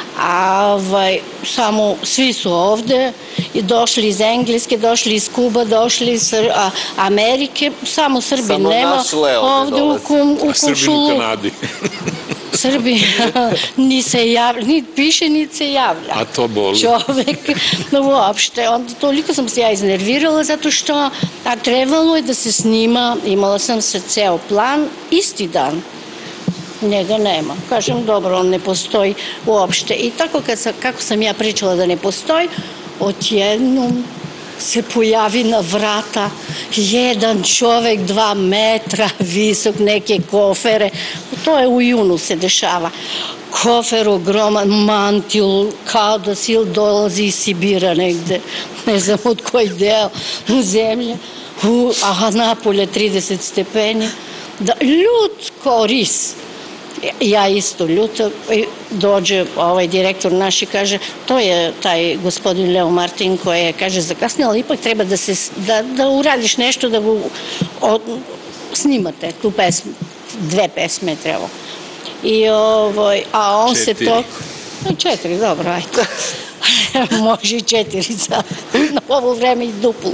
Samo svi su ovde, došli iz Engleske, došli iz Kuba, došli iz Amerike, samo Srbi nema ovde u Kumšulu. A Srbi u Kanadi. Srbi ni se javlja, ni piše, ni se javlja. A to boli. Čovek, uopšte. Onda toliko sam se ja iznervirala zato što trebalo je da se snima, imala sam se ceo plan, isti dan. Njega nema. Kažem, dobro, on ne postoji uopšte. I tako kako sam ja pričala da ne postoji, odjednom se pojavi na vrata jedan čovek 2 metra visok, neke kofere. To je u junu se dešava. Kofer ogroman, mantil, kao da sil dolazi iz Sibira negde, ne znam od koji deo zemlje. Napolje 30 stepeni. Da, ljut kao ris. Ja isto ljuta, dođe ovaj direktor naš i kaže, to je taj gospodin Leo Martin koji je, kaže, zakasnije, ali ipak treba da uradiš nešto da snimate tu pesmu, 2 pesme treba. A on se to... 4, dobro, ajde. Može i 4, na ovo vreme i duplu.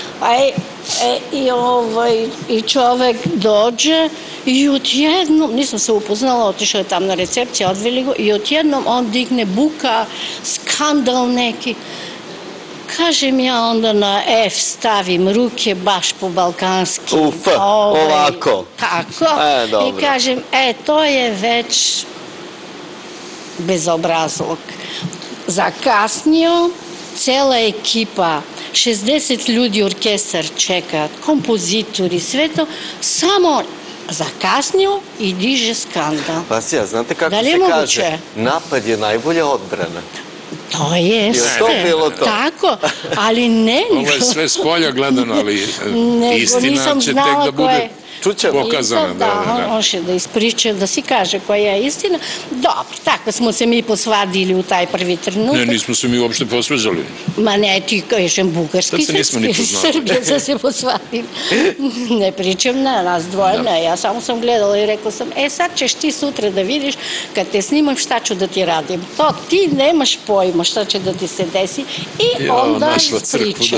I čovek dođe i odjednom, nisam se upoznala, otišao je tam na recepciju, odveli go i odjednom on digne buka, skandal neki. Kažem ja onda na F stavim ruke baš po balkanski. Ovako. Tako. I kažem, to je već bezobrazluk. Zakasnio, cela ekipa, 60 ljudi orkestar čeka, kompozitori, sve to, samo zakasnio i diže skandal. Vasija, znate kako se kaže? Napad je najbolja odbrana. To jeste. Je to bilo to? Tako, ali ne... Ovo je sve s polja gledano, ali istina će tek da bude pokazana. Da, on će da ispriča, da si kaže koja je istina. Dobro, tako smo se mi posvadili u taj prvi trenutak. Ne, nismo se mi uopšte posvađali. Ma ne, ti kažem bugarski, Srbije sam se posvadili. Ne pričam na nas dvoje, ja samo sam gledala i rekla sam, sad ćeš ti sutra da vidiš, kad te snimam šta ću da ti radim. To ti nemaš pojma šta će da ti se desi i onda ispričam.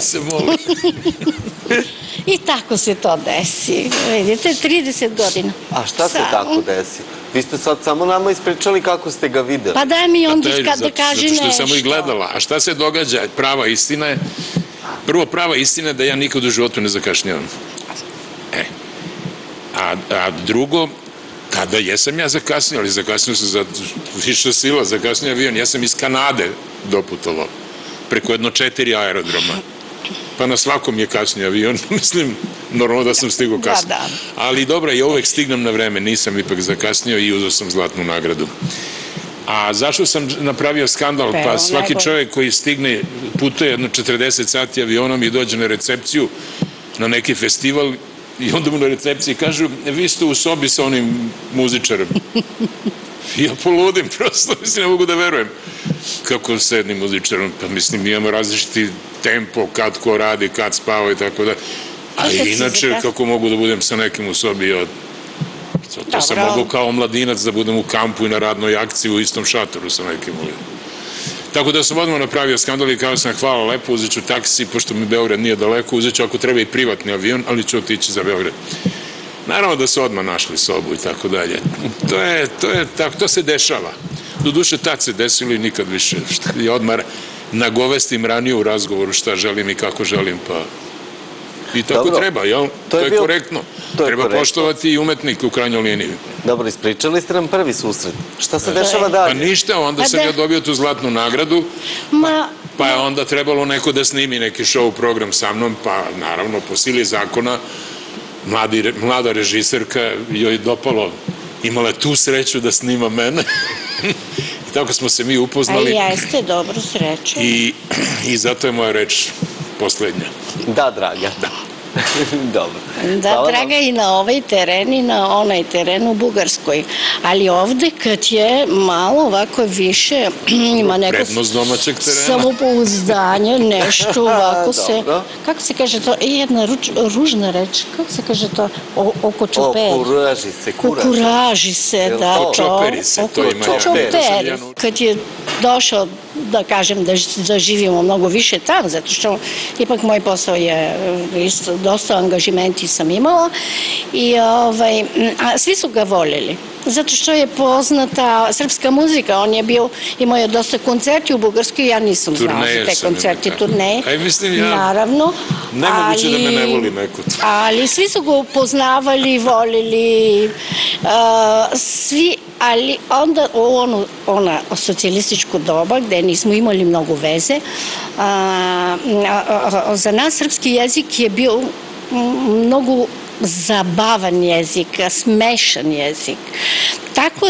I tako se to desi. Vidite, 30 godina. A šta se tako desi? Vi ste sad samo nama ispričali kako ste ga videli. Pa daj mi onda da kaže nešto. Zato što je samo i gledala. A šta se događa? Prava istina je... Prvo, prava istina je da ja nikad u životu ne zakašnjavam. A drugo, tada jesam ja zakasnio, ali zakasnio sam za više sila, zakasnio avion. Ja sam iz Kanade doputovao. Preko 4 aerodroma. Pa na svakom je kasnije avion, mislim, normalno da sam stigao kasnije. Ali dobro, ja uvek stignem na vreme, nisam ipak zakasnio i uzeo sam zlatnu nagradu. A zašto sam napravio skandal? Pa svaki čovjek koji stigne, putuje jedno 40 sati avionom i dođe na recepciju, na neki festival, i onda mu na recepciji kažu, vi ste u sobi sa onim muzičarem. Ja poludim, prosto, mislim, ne mogu da verujem. Kako s jednim muzičarom, pa mislim, imamo različiti tempo, kad ko radi, kad spava i tako da. A inače, kako mogu da budem sa nekim u sobi, to sam mogu kao omladinac da budem u kampu i na radnoj akciji u istom šatoru sa nekim. Tako da sam odmah napravio skandal i kao sam, hvala lepo, uzet ću taksi, pošto mi Beograd nije daleko, uzet ću ako treba i privatni avion, ali ću otići za Beograd. Naravno da su odmah našli sobu i tako dalje. To se dešava. Doduše, tad se desilo i nikad više. I odmah nagovestim ranije u razgovoru šta želim i kako želim, pa i tako treba, jel? To je korektno. Treba poštovati i umetnike u krajnjoj liniji. Dobro, ispričali ste nam prvi susret. Šta se dešava dalje? Pa ništa, onda sam ja dobio tu zlatnu nagradu, pa je onda trebalo neko da snimi neki show program sa mnom, pa naravno po sili zakona mlada režiserka joj dopalo, imala je tu sreću da snima mene i tako smo se mi upoznali. A jeste, dobru sreću. I zato je moja reč poslednja. Da, draga. Dobro. Da, draga, i na ovaj teren i na onaj teren u Bugarskoj. Ali ovde kad je malo ovako više, ima neko prednost domaćeg terena, samopouzdanje, nešto ovako se, kako se kaže to, jedna ružna reč, kako se kaže to, oko čoperi. Okuraži se, da. Čoperi se, to ima. Čoperi. Kad je došao, da kažem, da živimo mnogo više tam, zato što ipak moj posao je isto, dosta angažimenti sam imala i svi su ga voljeli. Zato što je poznata srpska muzika, on je bio, imao je dosta koncerti u Bugarskoj, ja nisam znala za te koncerti, turneje, naravno. Nemoguće da me ne voli neko. Ali svi su ga upoznavali, volili, svi, ali onda u ona socijalističku doba gde nismo imali mnogo veze, za nas srpski jezik je bio mnogo zabavan jezik, smešan jezik. Tako,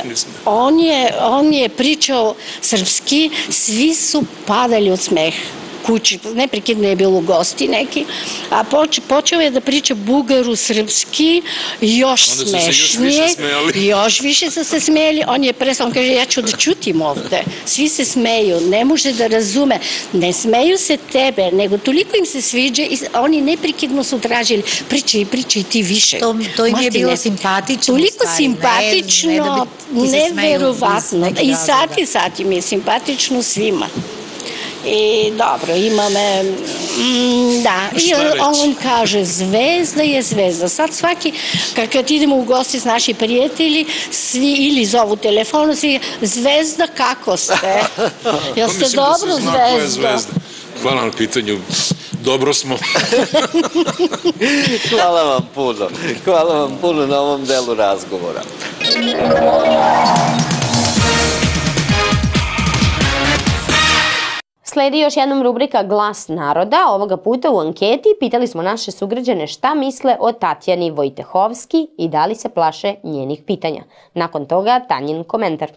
on je pričao srpski, svi su padali od smeha. kući, neprekidno je bilo u gosti neki, a počeo je da priča bugaru srpski, još smešnije, još više su se smejali, on je prestao, on kaže, ja ću da čutim ovde, svi se smeju, ne može da razume, ne smeju se tebe, nego toliko im se sviđa i oni neprekidno su tražili, pričaj ti više. To im je bilo simpatično. Toliko simpatično, neverovatno. I sad im je simpatično svima. I dobro, ima me, da, i on kaže zvezda je zvezda. Sad svaki, kad idemo u gosti s naši prijatelji, svi ili zovu telefonu, svi, zvezda kako ste? Jel ste dobro zvezda? Hvala na pitanju. Dobro smo. Hvala vam puno. Hvala vam puno na ovom delu razgovora. Sledi još jednom rubrika Glas naroda. Ovoga puta u anketi pitali smo naše sugrađane šta misle o Tatjani Vojtehovski i da li se plaše njenih pitanja. Nakon toga Tanjin komentar.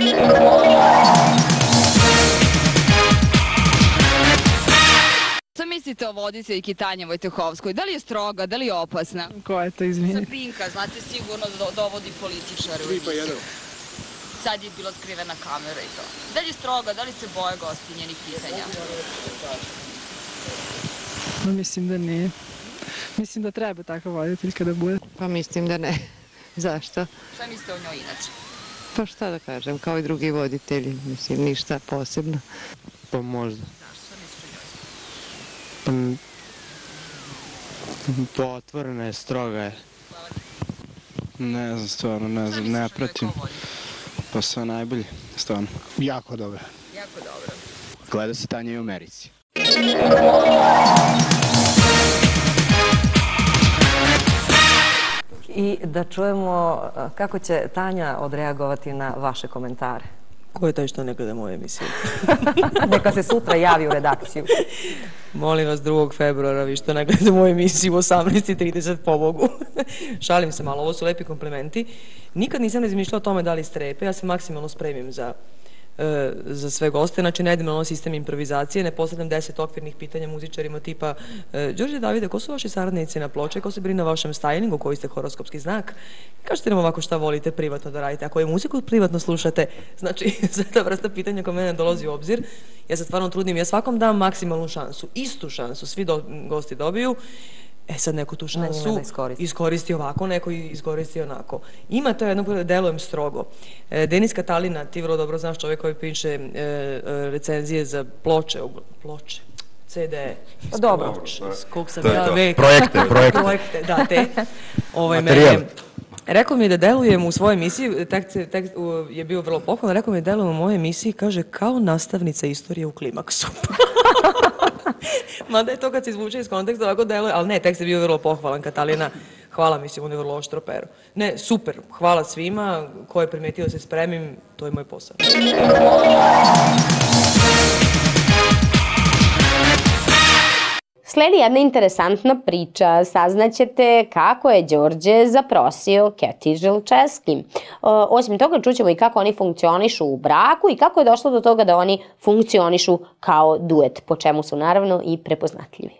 Šta mislite o voditeljki Tanje Vojtehovskoj? Da li je stroga, da li je opasna? Ko je to, izvini? Sapinka, znate sigurno da dovodi političare u emisiju. Sad je bila skrivena kamera i to. Da li je stroga, da li se boje gosti njenih pitanja? Mislim da nije. Mislim da treba takva voditeljka da bude. Pa mislim da ne. Zašto? Šta mislite o njoj inače? Pa šta da kažem, kao i drugi voditelji, mislim, ništa posebno. Pa možda. Pa otvorena je, stroga je. Ne znam, stvarno, ne znam, ne pratim. Pa sve najbolje, stvarno. Jako dobro. Jako dobro. Gleda se Tanja i u Americi. I da čujemo kako će Tanja odreagovati na vaše komentare. Ko je taj što ne gleda moje emisije? Neka se sutra javi u redakciju. Molim vas 2. februara, vi što ne gledate moju emisiju u 18:30 pobogu. Šalim se malo, ovo su lepi komplimenti. Nikad nisam razmišljala o tome da li strepe, ja se maksimalno spremim za sve goste, znači ne idem na sistem improvizacije, ne postavljam 10 okvirnih pitanja muzičarima tipa Đorđe Davide, ko su vaši saradnici na ploče, ko se brine o vašem stylingu, koji ste horoskopski znak? Kažete nam ovako šta volite privatno da radite, ako je muziku privatno slušate, znači sve ta vrsta pitanja koja mene dolazi u obzir, ja se stvarno trudim, ja svakom dam maksimalnu šansu, istu šansu, svi gosti dobiju. Sad neko tu šansu iskoristi ovako, neko iskoristi onako. Ima to jedno koje delujem strogo. Denis Katalina, ti vrlo dobro znaš, čovjek koji piše recenzije za ploče, CD, dobro. Projekte, da, te. Materijal. Rekao mi je da delujem u svojoj emisiji, tekst je bio vrlo pohvalan, rekao mi je da delujem u mojoj emisiji, kaže, kao nastavnica istorije u klimaksu. Mada je to kad se izvuče iz konteksta ovako deluje, ali ne, tekst je bio vrlo pohvalan, Katalina, hvala, mislim, on je vrlo oštro pero. Ne, super, hvala svima, ko je primetio da se spremim, to je moj posao. Sledi jedna interesantna priča. Saznaćete kako je Đorđe zaprosio Keti Želčevski. Osim toga, čućemo i kako oni funkcionišu u braku i kako je došlo do toga da oni funkcionišu kao duet, po čemu su naravno i prepoznatljivi.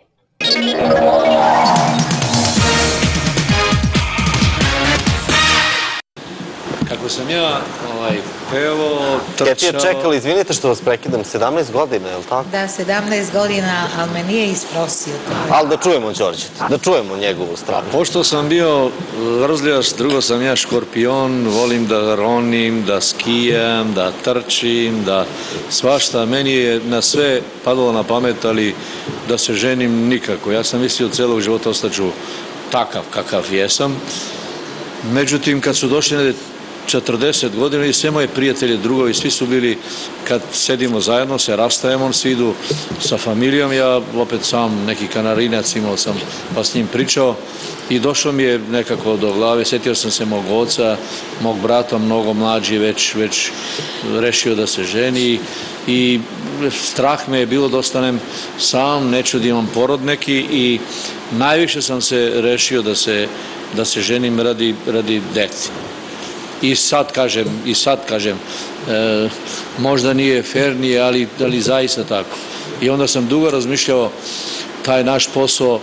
Kako sam ja pevo, trčao... Keti je čekala, izvinite što vas prekidam, 17 godina, je li tako? Da, 17 godina, ali me nije isprosio to. Ali da čujemo Đorđeta, da čujemo njegovu stranu. Pošto sam bio vrzljaš, drugo sam ja škorpion, volim da ronim, da skijam, da trčim, da svašta. Meni je na sve padalo na pamet, ali da se ženim nikako. Ja sam mislio celog života ostaću takav kakav jesam. Međutim, kad su došli na 40 godina i sve moje prijatelje, drugovi, svi su bili, kad sedimo zajedno, se rastajemo, svi idu sa familijom, ja opet sam neki Kanarinac imao sam, pa s njim pričao i došlo mi je nekako do glave, sjetio sam se mog oca, mog brata, mnogo mlađi, već rešio da se ženi i strah me je bilo da ostanem sam, neću da imam porod neki i najviše sam se rešio da se ženim radi deci. I sad kažem, možda nije fair, ali zaista tako. I onda sam dugo razmišljao taj naš posao,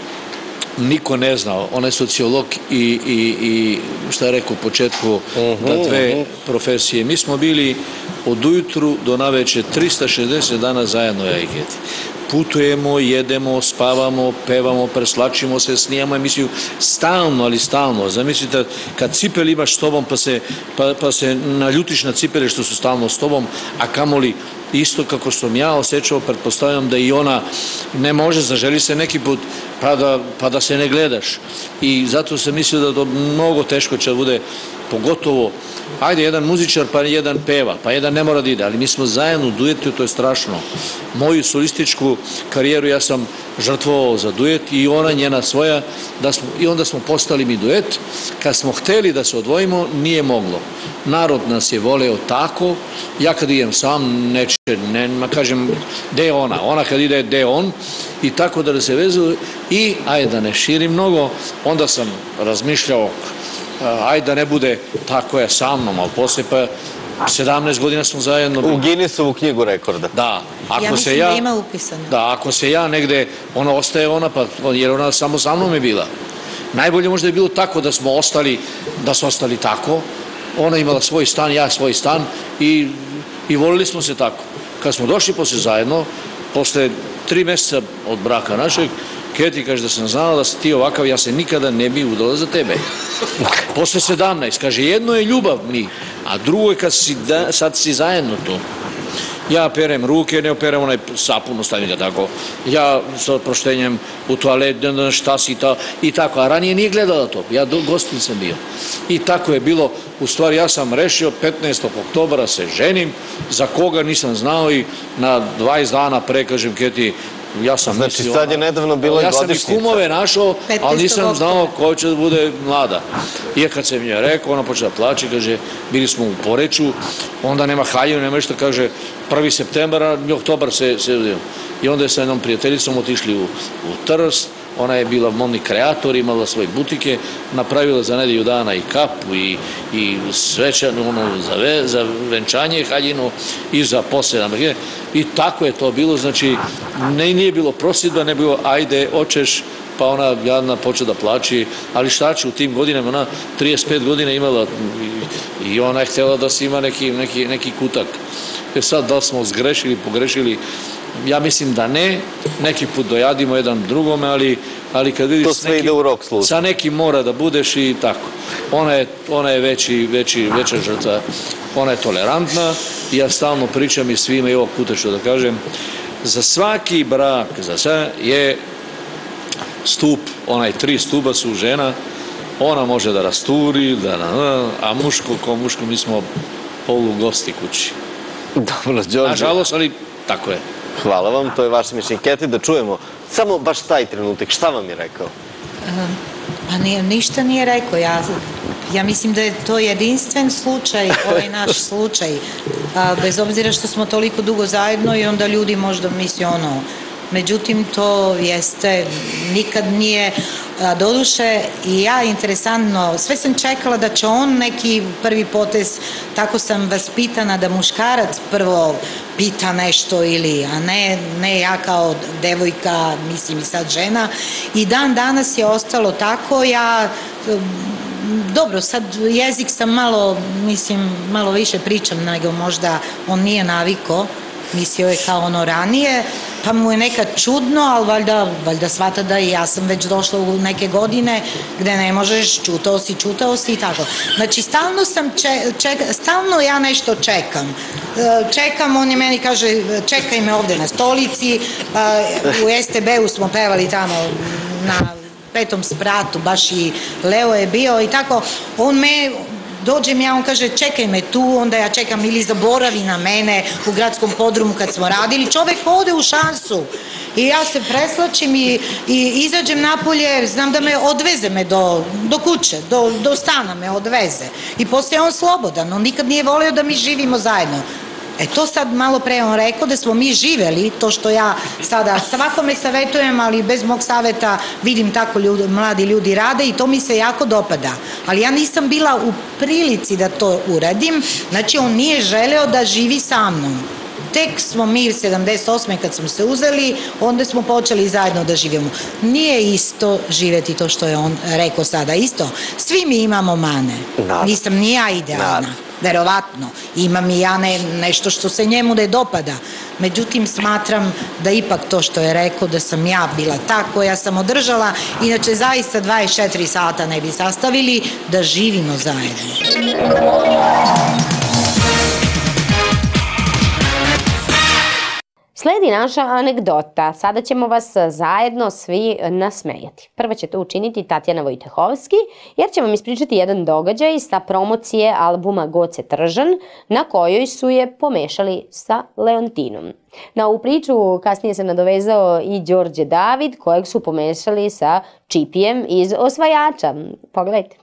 niko ne znao, on je sociolog i šta je rekao u početku, da dve profesije. Mi smo bili od ujutru do naveče 360 dana zajedno, ja i Keti. Putujemo, jedemo, spavamo, pevamo, preslačimo se, snijamo emisiju, stalno, ali stalno. Zamislite, kad cipel imaš s tobom, pa se naljutiš na cipele što su stalno s tobom, a kamoli isto kako sam ja osjećao, pretpostavljam da i ona ne može, zaželi se neki put, pa da se ne gledaš. I zato sam mislio da to mnogo teško će bude, pogotovo, ajde, jedan muzičar, pa jedan peva, pa jedan ne mora da ide, ali mi smo zajedno u duetu, to je strašno. Moju solističku karijeru ja sam žrtvovao za duet i ona njena svoja, i onda smo postali mi duet. Kad smo hteli da se odvojimo, nije moglo. Narod nas je voleo tako, ja kad idem sam, kažem, gde je ona? Ona kad ide, gde je on? I tako da se vezu i, ajde da ne širim mnogo, onda sam razmišljao, ajde da ne bude tako je sa mnom, ali posle pa 17 godina smo zajedno. U Guinnessovu knjigu rekorda. Da. Ja mislim da ima upisano. Da, ako se ja negde, ona ostaje ona, jer ona samo sa mnom je bila. Najbolje možda je bilo tako da smo ostali tako, ona imala svoj stan, ja svoj stan i volili smo se tako. Kad smo došli posle zajedno, posle 3 meseca od braka našeg, Keti kaže da sam znala da si ti ovakav, ja se nikada ne bi udala za tebe. Posle 17, kaže, jedno je ljubav mi, a drugo je kad sad si zajedno tu. Ja perem ruke, ne operem onaj sapun, ostavim ga tako. Ja sa proštenjem u toalet, šta si ta, i tako. A ranije nije gledala to, ja gostin sam bio. I tako je bilo, u stvari ja sam rešio 15. oktobra se ženim, za koga nisam znao i na 20 dana pre, kažem Keti, ja sam znači sad je nedavno bila i godišnjica. Ja sam i kumove našao, ali nisam znao ko će da bude mlada. I kad sam je rekao, ona počela da plače, kaže, bili smo u Poreču, onda nema haljinu, nema što, kaže, 1. septembra, oktobar se udio. I onda je sa jednom prijateljicom otišli u Trst, ona je bila modni kreator, imala svoje butike, napravila za nedelju dana i kapu i svečanu za venčanje haljinu i za posle. I tako je to bilo, znači nije bilo prosjedba, ne bilo ajde, očeš, pa ona jadna počela da plači, ali šta će u tim godinama, ona 35 godina imala i ona je htjela da se ima neki kutak. Sad da li smo zgrešili, pogrešili, ja mislim da ne, neki put dojadimo jedan drugome, ali kad vidiš sa nekim mora da budeš i tako. Ona je veća žrtva, ona je tolerantna i ja stalno pričam i svima i ovog puta ću da kažem, za svaki brak, za sve je stup, onaj 3 stuba su žena, ona može da rasturi, a muško, mi smo polugosti kući. Dobro, Đorđe. Nažalost, ali tako je. Hvala vam, to je vaše mišljenje. Keti, da čujemo samo baš taj trenutak. Šta vam je rekao? Pa ništa nije rekao. Ja mislim da je to jedinstven slučaj, ovaj naš slučaj. Bez obzira što smo toliko dugo zajedno i onda ljudi možda misle ono. Međutim, to jeste, nikad nije, doduše i ja interesantno, sve sam čekala da će on neki prvi potez, tako sam vaspitana da muškarac prvo pita nešto a ne ja kao devojka, mislim i sad žena, i dan danas je ostalo tako, dobro, sad jezik sam malo više pričam nego možda on nije naviko, mislio je kao ono ranije, pa mu je nekad čudno, ali valjda shvata da i ja sam već došla u neke godine gde ne možeš, čutao si i tako. Znači, stalno ja nešto čekam, on je meni kaže, čekaj me ovde na stolici, u STB-u smo pevali tamo na 5. spratu, baš i Leo je bio i tako, dođem ja, on kaže čekaj me tu, onda ja čekam ili zaboravi na mene u gradskom podrumu kad smo radili, čovek ode u šansu i ja se preslačim i izađem napolje, znam da me odveze do kuće, do stana me odveze i posle je on slobodan, on nikad nije voleo da mi živimo zajedno. To sad malo pre on rekao da smo mi živeli, to što ja sada svakome savetujem, ali bez mog saveta vidim tako mladi ljudi rade i to mi se jako dopada. Ali ja nisam bila u prilici da to uradim, znači on nije želeo da živi sa mnom. Tek smo mi 78. kad smo se uzeli, onda smo počeli zajedno da živimo. Nije isto živeti to što je on rekao sada. Isto, svi mi imamo mane. Nisam ni ja idealna. Verovatno. Imam i ja nešto što se njemu ne dopada. Međutim, smatram da ipak to što je rekao, da sam ja bila ta koja sam održala, inače zaista 24 sata ne bi sastavili da živimo zajedno. Sledi naša anegdota. Sada ćemo vas zajedno svi nasmejati. Prvo će to učiniti Tatjana Vojtehovski, jer će vam ispričati jedan događaj sa promocije albuma Goce Tržan, na kojoj su je pomešali sa Leontinom. Na ovu priču kasnije se nadovezao i Đorđe David, kojeg su pomešali sa Čipijem iz Osvajača. Pogledajte.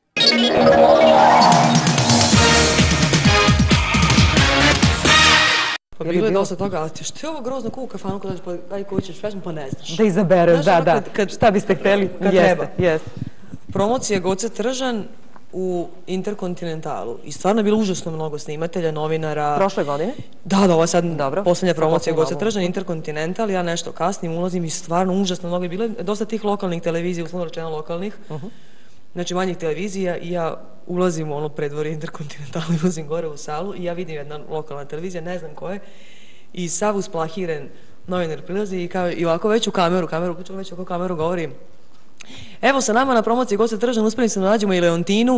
Pa bilo je dosta toga, ali što je ovo grozno ko u kafanu kad dođeš pa aj koji ćeš pesmu pa ne znaš. Da izabereš, da. Šta biste hteli? Kad treba. Jeste. Promocija Goce Tržan u Interkontinentalu. I stvarno je bilo užasno mnogo snimatelja, novinara. Prošle godine? Da, ovo je sad poslednja promocija Goce Tržan, Interkontinental, ja nešto kasnim, ulazim i stvarno užasno mnogo je bilo. Dosta tih lokalnih televizija, uslovno rečeno lokalnih. Znači manjih televizija i ja ulazim u ono predvorje Interkontinentala, ulazim gore u salu i ja vidim jedna lokalna televizija, ne znam ko je, i sav usplahiren novinar prilazi i ovako već u kameru već oko kameru govori: evo sa nama na promociji Goce Tržan uspeli se da nađemo i Leontinu.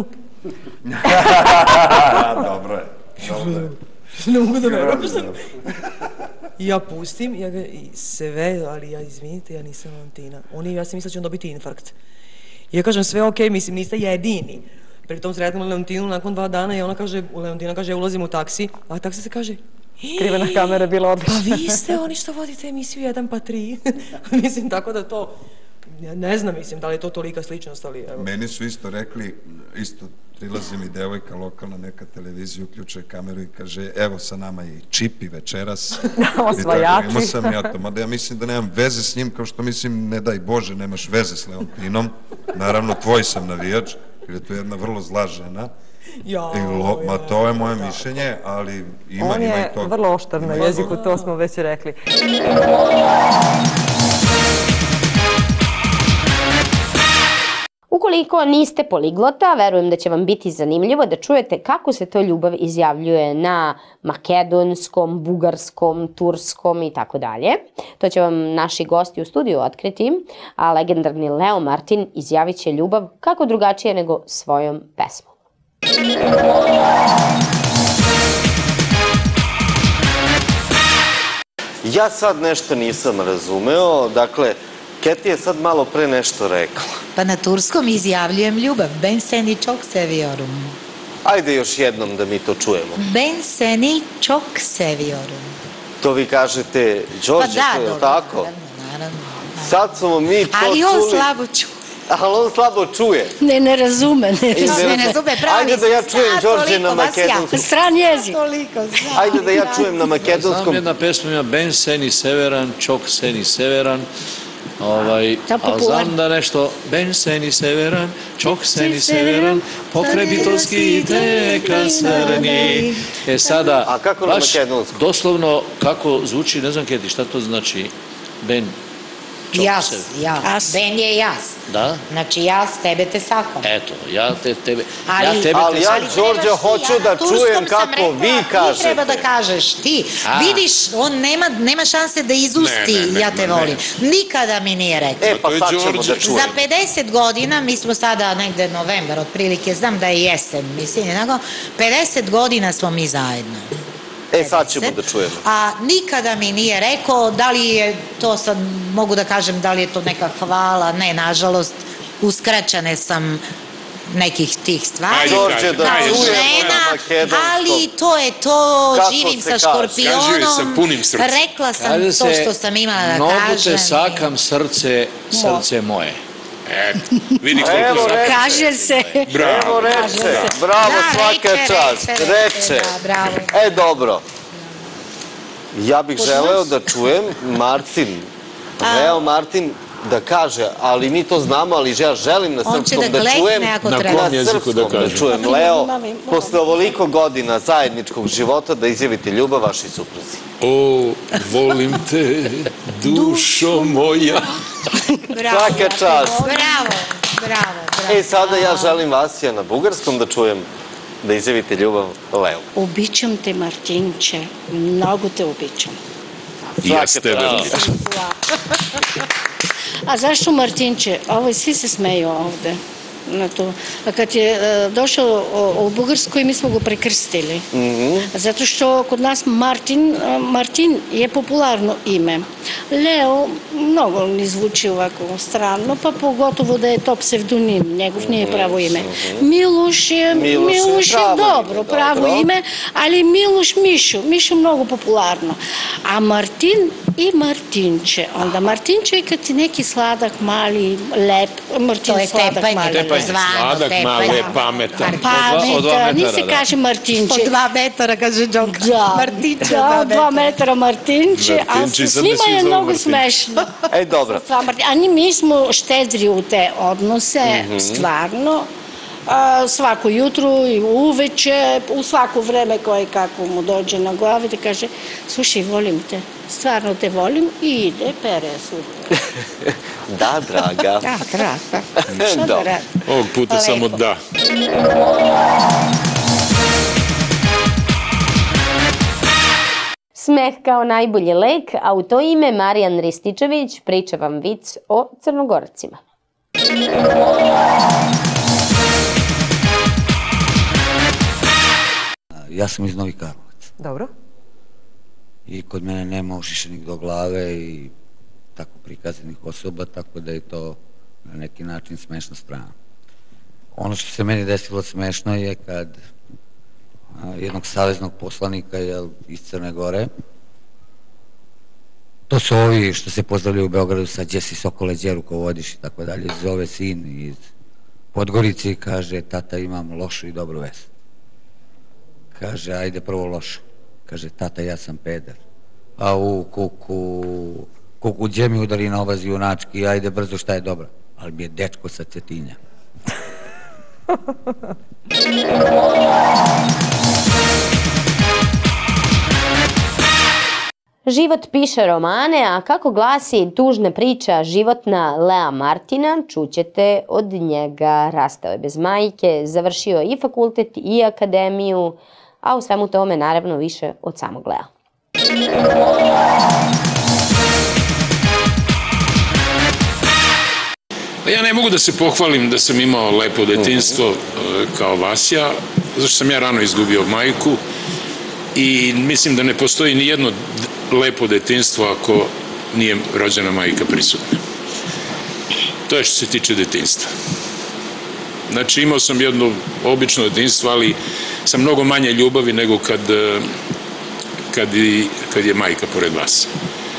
Dobro je. Ne mogu da verujem. I ja pustim, sve, ali ja izvinite, ja nisam Leontina. Ja sam mislila da će on dobiti infarkt. I ja kažem sve okej, mislim niste jedini. Pri tom sretnemo Leontinu nakon 2 dana i Leontina kaže ja ulazim u taksi, a taksi se kaže skrivena kamera je bila odlična. Pa vi ste oni što vodite emisiju 1 pa 3. Mislim, tako da to, ja ne znam, mislim, da li je to tolika sličnost, ali evo. Meni su isto rekli, isto prilazi mi devojka lokalna, neka televizija uključuje kameru i kaže evo sa nama je i Čipi večeras. Osvajači. Imao sam ja to, mada ja mislim da nemam veze s njim, kao što mislim, ne daj Bože, nemaš veze s Leontinom. Naravno, tvoj sam navijač, jer je to jedna vrlo zla žena. Ma to je moje mišljenje, ali ima i to. On je vrlo oštar na jeziku, to smo već rekli. Ukoliko niste poliglota, verujem da će vam biti zanimljivo da čujete kako se to ljubav izjavljuje na makedonskom, bugarskom, turskom i tako dalje. To će vam naši gosti u studiju otkriti, a legendarni Leo Martin izjavit će ljubav kako drugačije nego svojom pesmom. Ja sad nešto nisam razumeo, dakle, Keti je sad malo pre nešto rekla. Pa na turskom izjavljujem ljubav. Ben seni çok seviyorum. Ajde još jednom da mi to čujemo. Ben seni çok seviyorum. To vi kažete Đorđe, to je tako? Naravno. Sad smo mi to čuli. Ali on slabo čuje. Ali on slabo čuje. Ne razume. Ajde da ja čujem Đorđe na makedonskom. Stran jezik. Ajde da ja čujem na makedonskom. Znam jedna pesma ima Ben seni severan, çok seni severan. Ali znam da nešto Ben seni severan, çok seni severan, pokrebitovski teka srni. Sada, a kako na makedonskom? Doslovno kako zvuči, ne znam Keti, šta to znači Ben? Jas. Ben je jas. Da? Znači jas, tebe te sakam. Eto, ja tebe ali ja, Đorđe, hoću da čujem kako vi kažete. Ti treba da kažeš, ti. Vidiš, on nema šanse da izusti ja te volim. Nikada mi nije rekao. Pa sad ćemo da čujem. Za 50 godina, mi smo sada negde novembar, otprilike, znam da je jesen, mislim, 50 godina smo mi zajedno. Sad ćemo da čujemo. A nikada mi nije rekao da li je to sad, mogu da kažem, da li je to neka hvala, ne, nažalost, uskraćane sam nekih tih stvari. Đorđe, da čujemo na makedonskom. Ali to je to, živim sa škorpionom, rekla sam to što sam imala da kažem. Nogu te sakam, srce moje. Vidi koliko sam. Kaže se. Evo reče, bravo, svaka čast, reče. Dobro. Ja bih želeo da čujem Martin, Leo Martin, da kaže, ali mi to znamo, ali ja želim na srpskom da čujem, na srpskom da čujem. Leo, posle ovoliko godina zajedničkog života da izjavite ljubav vašoj supruzi. O, volim te, dušo moja. Svaka čast. Bravo. Sada ja želim Vasija na bugarskom da čujem, da izjavite ljubav Leo. Običam te, Martinče, mnogo te običam. I ja s tebe. A zašto Martinče? Svi se smeju ovde. A kad je došao u Bugarskoj, mi smo ga prekrstili. Zato što kod nas Martin je popularno ime. Leo mnogo ne zvuči ovako strano, pa pogotovo da je to psevdonim, njegov nije pravo ime. Miloš je dobro, pravo ime, ali Mišo mnogo popularno. A Martin i Martinče. Onda Martinče je kad ti neki sladak, mali, lep, Martin sladak, mali. Sladak, male, pametan. Pametan, ni se kaže Martinče. Od 2 metara, kaže Džonka. Martinče od 2 metara Martinče, a s njima je mnogo smešno. Dobro. A mi smo štedri u te odnose, stvarno. Svako jutro i uveče, u svako vreme koje kako mu dođe na glavi da kaže, slušaj, volim te, stvarno te volim i ide, pere super. Da, draga. Da, draga. Šta da radi? Ovog puta samo da. Smeh kao najbolji lek, a u to ime Marijan Rističević priča vam vic o Crnogorcima. Ja sam iz Novih Karlovaca. Dobro. I kod mene nema ušišenih do glave i tako prikazanih osoba, tako da je to na neki način smešna strana. Ono što se meni desilo smešno je kad jednog saveznog poslanika iz Crne Gore, to su ovi što se pozdravljaju u Beogradu sa "Gdje si Sokole, gdje rukovodiš" i tako dalje, zove sin iz Podgorice i kaže: "Tata, imam lošu i dobru vest." Kaže: "Ajde prvo lošu." Kaže: "Tata, ja sam peder." "A u kuku, gdje mi udari na obaz junački, ajde brzo, šta je dobro?" "Ali mi je dečko sa Cetinja." Život piše romane, a kako glasi tužna priča životna Lea Martina, čućete od njega. Rastao je bez majke, završio i fakultet i akademiju, a u svemu tome naravno više od samog Lea. Ja ne mogu da se pohvalim da sam imao lepo detinjstvo kao Vasja, zato što sam ja rano izgubio majku i mislim da ne postoji ni jedno lepo detinjstvo ako nije rođena majka prisutna. To je što se tiče detinjstva. Znači imao sam jedno obično detinjstvo, ali sa mnogo manje ljubavi nego kad je majka pored vas.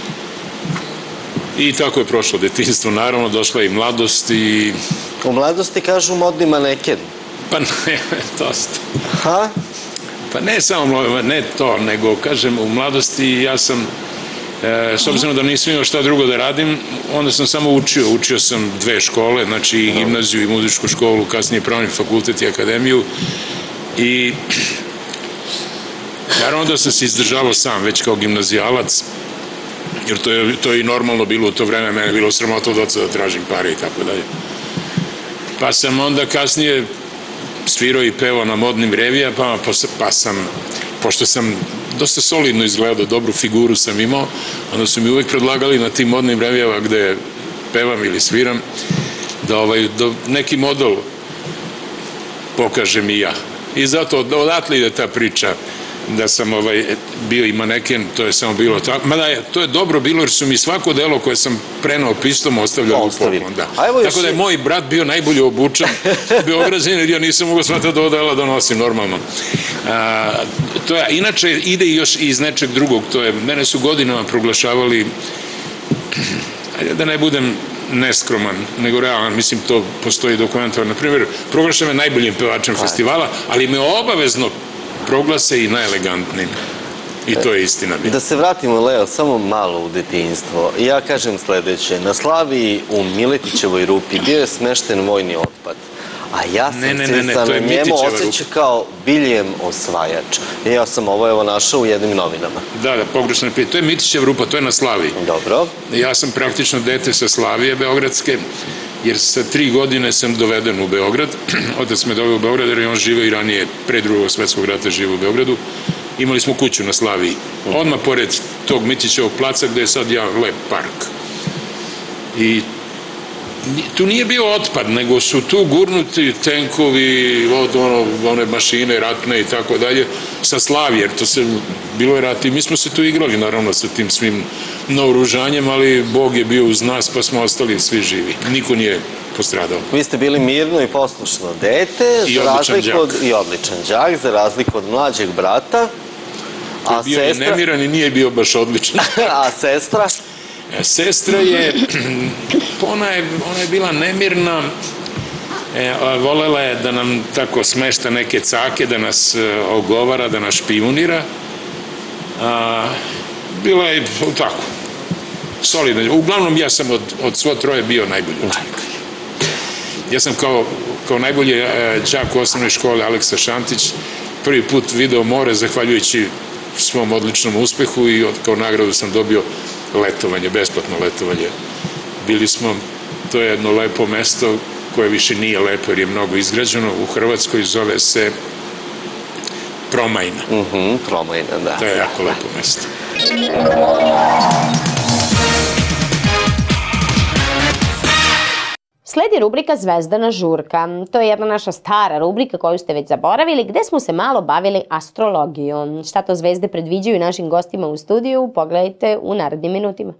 I tako je prošlo detinjstvo, naravno, došla i mladost i... U mladosti kažu modni maneken. Pa ne, dosta. Ha? Pa ne samo, ne to, nego, kažem, u mladosti ja sam, s obzirom da nisam imao šta drugo da radim, onda sam samo učio. Učio sam 2 škole, znači i gimnaziju i muzičku školu, kasnije pravni fakultet i akademiju. I naravno da sam se izdržavao sam, već kao gimnazijalac, jer to je i normalno bilo u to vreme, mene je bilo sramota od oca da tražim pare i tako dalje. Pa sam onda kasnije svirao i pevao na modnim revijama, pa sam, pošto sam dosta solidno izgledao, dobru figuru sam imao, onda su mi uvek predlagali na tim modnim revijama gde pevam ili sviram, da neki model pokažem i ja. I zato odatle ide ta priča da sam bio i maneken, to je samo bilo tako. Mada to je dobro bilo jer su mi svako delo koje sam prenao pistom ostavljali u poklon. Tako da je moj brat bio najbolje obučan Beograđanin jer ja nisam mogao sva ta dela da nosim normalno. Inače ide još iz nečeg drugog. Mene su godinama proglašavali, da ne budem neskroman, nego realan, mislim to postoji dokumentovano. Na primjer, proglašava me najboljim pevačem festivala, ali me obavezno proglase i najelegantnijim. I to je istina. Da se vratimo, Leo, samo malo u detinjstvo. Ja kažem sledeće. Na Slaviji u Miletićevoj rupi bio je smešten vojni otpad. A ja sam se na njemu osjećao kao Viljem Osvajač. I ja sam ovo evo našao u jednim novinama. Da, pogrešno je. To je Mitićeva rupa, to je na Slaviji. Dobro. Ja sam praktično dete sa Slavije beogradske, jer sa 3 godine sam doveden u Beograd. Otac me doveo u Beograd jer je on živeo i ranije, pre Drugog svetskog rata živeo u Beogradu. Imali smo kuću na Slaviji. Odmah pored tog Mitićevog placa gde je sad jedan lep park. I tu nije bio otpad, nego su tu gurnuti tenkovi, one mašine ratne i tako dalje, sa Slavije, jer to se bilo je rat i mi smo se tu igrali, naravno, sa tim svim naoružanjem, ali Bog je bio uz nas, pa smo ostali svi živi. Niko nije postradao. Vi ste bili mirno i poslušno dete, i odličan đak, za razliku od mlađeg brata. Koji je bio i nemiran i nije bio baš odličan. A sestra? Sestra je, ona je bila nemirna, volela je da nam tako smešta neke cake, da nas ogovara, da nas špijunira. Bila je tako, solidna. Uglavnom ja sam od svo troje bio najbolji učenik. Ja sam kao najbolji đak u osnovnoj školi Aleksa Šantić prvi put video more zahvaljujući svom odličnom uspehu i kao nagradu sam dobio letovanje, besplatno letovanje. Bili smo, to je jedno lepo mesto koje više nije lepo jer je mnogo izgrađeno u Hrvatskoj, zove se Promajna. Promajna, da. To je jako lepo mesto. Sledi rubrika Zvezdana žurka. To je jedna naša stara rubrika koju ste već zaboravili, gde smo se malo bavili astrologijom. Šta to zvezde predviđaju našim gostima u studiju, pogledajte u narednim minutima.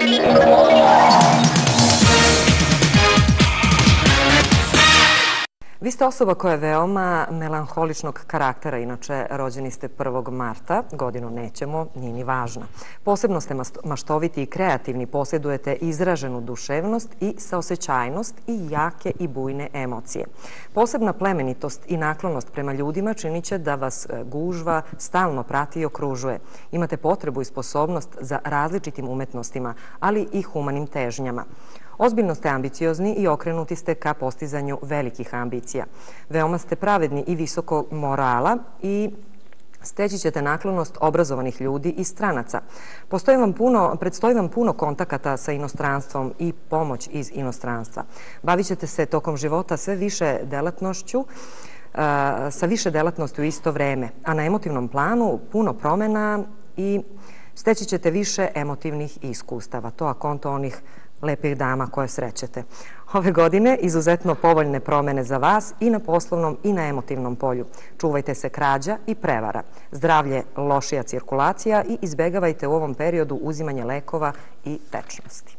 Vi ste osoba koja je veoma melanholičnog karaktera, inače rođeni ste 1. marta, godinu nećemo, nije ni važna. Posebno ste maštoviti i kreativni, posjedujete izraženu duševnost i saosećajnost i jake i bujne emocije. Posebna plemenitost i naklonost prema ljudima činit će da vas gužva stalno prati i okružuje. Imate potrebu i sposobnost za različitim umetnostima, ali i humanim težnjama. Ozbiljno ste ambiciozni i okrenuti ste ka postizanju velikih ambicija. Veoma ste pravedni i visokog morala i steći ćete naklonost obrazovanih ljudi i stranaca. Predstoji vam puno kontakata sa inostranstvom i pomoć iz inostranstva. Bavit ćete se tokom života sve više delatnošću, sa više delatnosti u isto vreme, a na emotivnom planu puno promena i steći ćete više emotivnih iskustava. To a konto onih lepih dama koje srećete. Ove godine izuzetno povoljne promene za vas i na poslovnom i na emotivnom polju. Čuvajte se krađa i prevara. Zdravlje, lošija cirkulacija i izbegavajte u ovom periodu uzimanje lekova i tečnosti.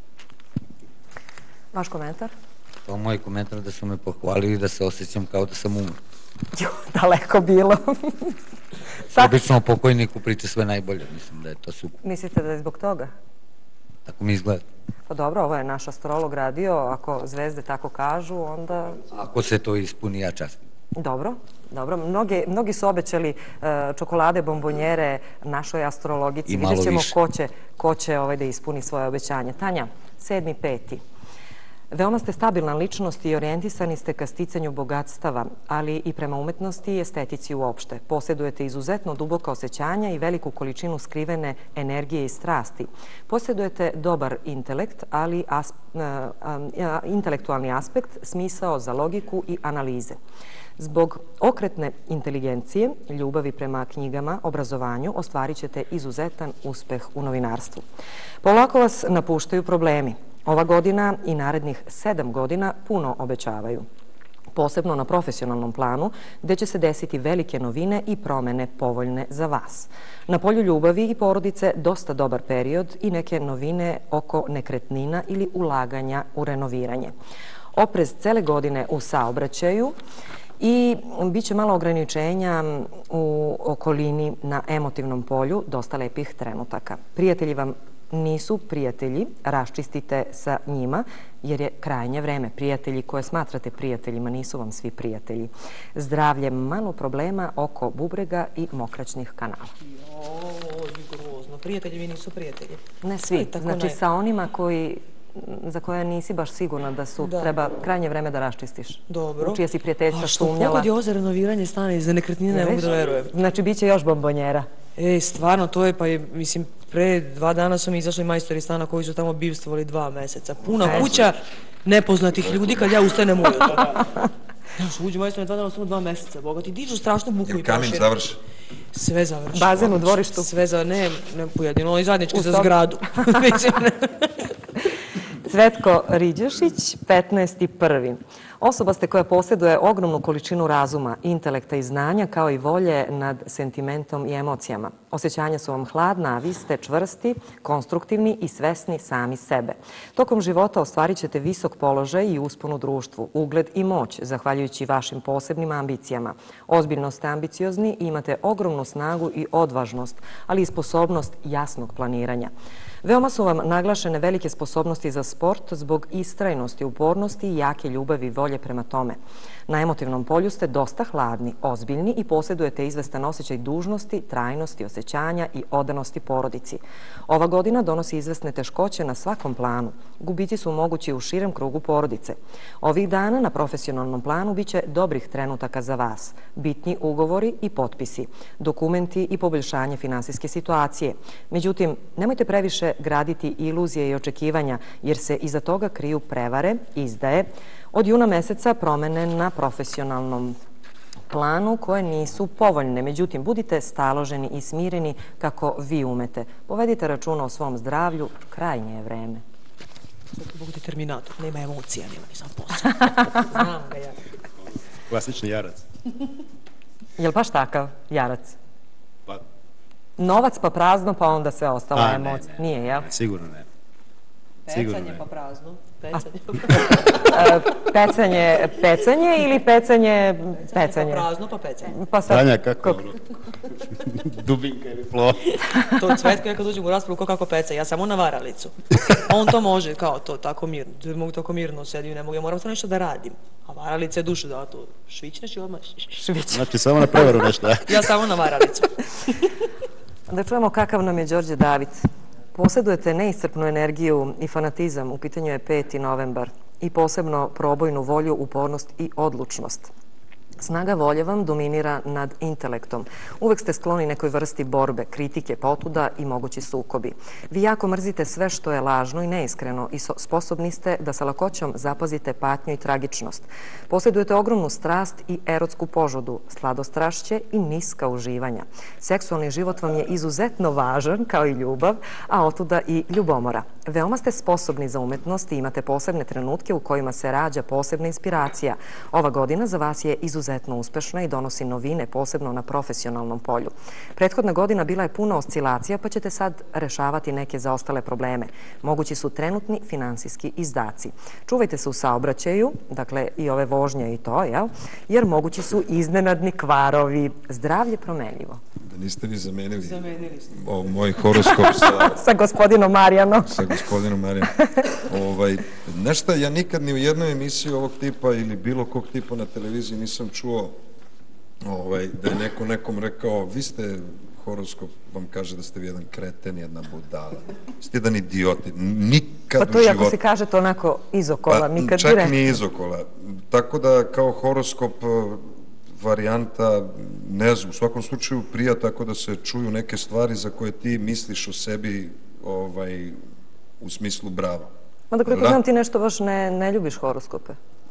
Vaš komentar? To moj komentar da su me pohvalili da se osjećam kao da sam umro. Daleko bilo. Obično o pokojniku priča sve najbolje, mislim da je to super. Mislite da je zbog toga? Tako mi izgleda. Pa dobro, ovo je naš astrolog radio, ako zvezde tako kažu, onda... Ako se to ispuni, ja častim. Dobro, dobro. Mnogi su obećali čokolade, bombonjere našoj astrologici. Vidjet ćemo ko će da ispuni svoje obećanje. Tanja, 7.5. Veoma ste stabilna ličnost i orijentisani ste ka sticanju bogatstava, ali i prema umetnosti i estetici uopšte. Posjedujete izuzetno duboka osjećanja i veliku količinu skrivene energije i strasti. Posjedujete dobar intelekt, ali intelektualni aspekt, smisao za logiku i analize. Zbog okretne inteligencije, ljubavi prema knjigama, obrazovanju, ostvarit ćete izuzetan uspeh u novinarstvu. Polako vas napuštaju problemi. Ova godina i narednih 7 godina puno obećavaju. Posebno na profesionalnom planu, gde će se desiti velike novine i promene povoljne za vas. Na polju ljubavi i porodice dosta dobar period i neke novine oko nekretnina ili ulaganja u renoviranje. Oprez cele godine u saobraćaju i bit će malo ograničenja u okolini na emotivnom polju, dosta lepih trenutaka. Prijatelji vam nisu prijatelji, raščistite sa njima, jer je krajnje vreme. Prijatelji koje smatrate prijateljima nisu vam svi prijatelji. Zdravlje, malo problema oko bubrega i mokraćnih kanala. prijatelji, vi nisu prijatelji. Ne svi, znači sa onima za koje nisi baš sigurna da su, treba krajnje vreme da raščistiš. Dobro. U čije si prijateljstva sumnjala. A što pogodi ovo za renoviranje stana i za nekretnine, ne mogu da verujem. Znači, bit će još bombonjera. Stvarno, to je, pa je, mislim, pre 2 dana su mi izašli majstori stana koji su tamo bivstvovali 2 meseca. Puna kuća nepoznatih ljudi kad ja ustanem ujutro. Uđu majstori 2 dana, ostanu 2 meseca, bogati. Dižu strašnu buku i kamin završi? Sve završi. Bazen u dvorištu? Sve završi, ne pojedino, ali zajednički za zgradu. Cvetko Riđešić, 15.1. Osoba ste koja posjeduje ogromnu količinu razuma, intelekta i znanja, kao i volje nad sentimentom i emocijama. Osjećanja su vam hladna, a vi ste čvrsti, konstruktivni i svesni sami sebe. Tokom života ostvarit ćete visok položaj i uspon u društvu, ugled i moć, zahvaljujući vašim posebnim ambicijama. Ozbiljno ste ambiciozni i imate ogromnu snagu i odvažnost, ali i sposobnost jasnog planiranja. Veoma su vam naglašene velike sposobnosti za sport zbog istrajnosti, upornosti i jake ljubavi i volje prema tome. Na emotivnom polju ste dosta hladni, ozbiljni i posjedujete izvestan osjećaj dužnosti, trajnosti, osjećanja i odanosti porodici. Ova godina donosi izvesne teškoće na svakom planu. Gubici su mogući u širem krugu porodice. Ovih dana na profesionalnom planu biće dobrih trenutaka za vas. Bitni ugovori i potpisi, dokumenti i poboljšanje finansijske situacije. Međutim, nemojte previše graditi iluzije i očekivanja, jer se iza toga kriju prevare, izdaje. Od juna meseca promene na profesionalnom planu koje nisu povoljne. Međutim, budite staloženi i smireni kako vi umete. Povedite računa o svom zdravlju, krajnje je vreme. Bogu ti Terminator, nema emocija, nema ni sam posao. Znam ga ja. Klasični jarac. Je li baš takav jarac? Novac pa prazno, pa onda sve ostalo emocije. Nije, jel? Sigurno ne. Pecanje pa prazno. Pecanje ili pecanje? Pecanje pa prazno, pa pecanje. Tanja, kako? Dubinka ili plova? To Cvetko, ja kad uđem u raspravu, kako peca, ja samo na varalicu. On to može, kao to, tako mirno. Mogu tako mirno sedim, ne mogu, ja moram to nešto da radim. A varalica je dušu da to švićneš i odmah švić. Znači samo na prevaru nešto, ja? Ja samo na varalicu. Da čujemo kakav nam je Đorđe David. Posjedujete neiscrpnu energiju i fanatizam, u pitanju je 5. novembar, i posebno probojnu volju, upornost i odlučnost. Snaga volje vam dominira nad intelektom. Uvek ste skloni nekoj vrsti borbe, kritike, potuda i mogući sukobi. Vi jako mrzite sve što je lažno i neiskreno i sposobni ste da sa lakoćom zapazite patnju i tragičnost. Posjedujete ogromnu strast i erotsku požudu, sladostrašće i niska uživanja. Seksualni život vam je izuzetno važan, kao i ljubav, a otuda i ljubomora. Veoma ste sposobni za umetnost i imate posebne trenutke u kojima se rađa posebna inspiracija. Ova godina za vas je izuzetno uspešna i donosi novine, posebno na profesionalnom polju. Prethodna godina bila je puna oscilacija, pa ćete sad rešavati neke zaostale probleme. Mogući su trenutni finansijski izdaci. Čuvajte se u saobraćaju, dakle i ove vožnje i to, jer mogući su iznenadni kvarovi. Zdravlje promenljivo. Da niste vi zamenili ste moj horoskop sa gospodinom Marijanom. Sa gospodinom Marijanom. Nešto, ja nikad ni u jednoj emisiji ovog tipa ili bilo kog tipa na televiziji nisam čuo da je neko nekom rekao, vi ste, horoskop vam kaže da ste vi jedan kreten, jedna budala. Ste jedan idioti. Nikad u životu. Pa to i ako se kaže to onako izokola, nikad direktno. Čak ni izokola. Tako da kao horoskop varijanta, ne znam, u svakom slučaju prija tako da se čuju neke stvari za koje ti misliš o sebi u smislu bravo. Onda koliko znam ti nešto baš ne ljubiš horoskope?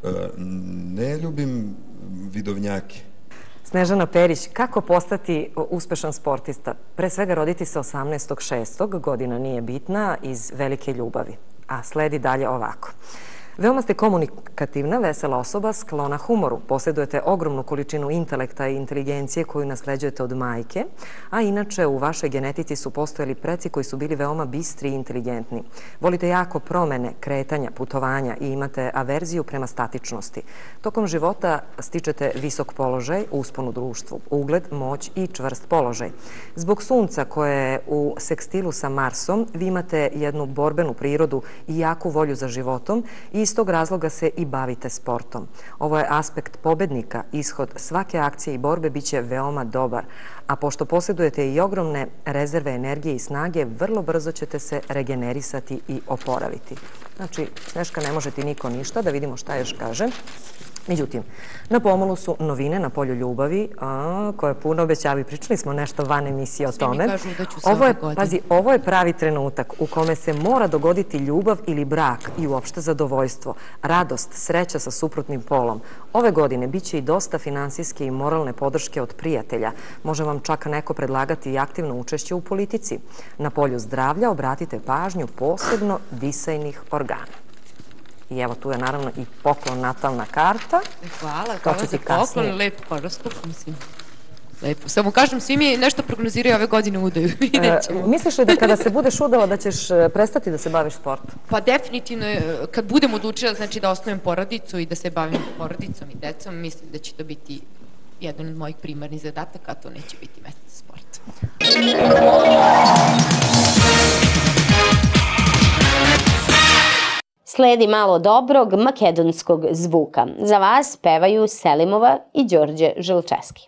Ne ljubim vidovnjake. Snežana Perić, kako postati uspešan sportista? Pre svega roditi se 18.6. godina nije bitna, iz velike ljubavi. A sledi dalje ovako. Veoma ste komunikativna, vesela osoba, sklona humoru. Posjedujete ogromnu količinu intelekta i inteligencije koju nasleđujete od majke, a inače u vašoj genetici su postojali preci koji su bili veoma bistri i inteligentni. Volite jako promene, kretanja, putovanja i imate averziju prema statičnosti. Tokom života stičete visok položaj, uspon u društvu, ugled, moć i čvrst položaj. Zbog sunca koje je u sekstilu sa Marsom, vi imate jednu borbenu prirodu i jaku volju za životom i iz tog razloga se i bavite sportom. Ovo je aspekt pobednika, ishod svake akcije i borbe biće veoma dobar, a pošto posjedujete i ogromne rezerve energije i snage, vrlo brzo ćete se regenerisati i oporaviti. Znači, Sneška, ne može ti niko ništa, da vidimo šta još kaže. Međutim, na pomolu su novine na polju ljubavi, koje puno obećavaju. Pričali smo nešto van emisije o tome. Ovo je pravi trenutak u kome se mora dogoditi ljubav ili brak i uopšte zadovoljstvo, radost, sreća sa suprotnim polom. Ove godine biće i dosta finansijske i moralne podrške od prijatelja. Može vam čak neko predlagati i aktivno učešće u politici. Na polju zdravlja obratite pažnju posebno disajnih organa. I evo, tu je naravno i poklon natalna karta. Hvala za poklon, lepo horoskop, mislim. Lepo. Samo kažem, svi mi nešto prognoziraju ove godine udaju. Misliš li da kada se budeš udala da ćeš prestati da se baviš sportom? Pa definitivno, kad budem odlučila znači da osnovim porodicu i da se bavim porodicom i decom, mislim da će to biti jedan od mojih primarnih zadataka, a to neće biti mesto za sport. Sledi malo dobrog makedonskog zvuka. Za vas pevaju Selimova i Đorđe Želčevski.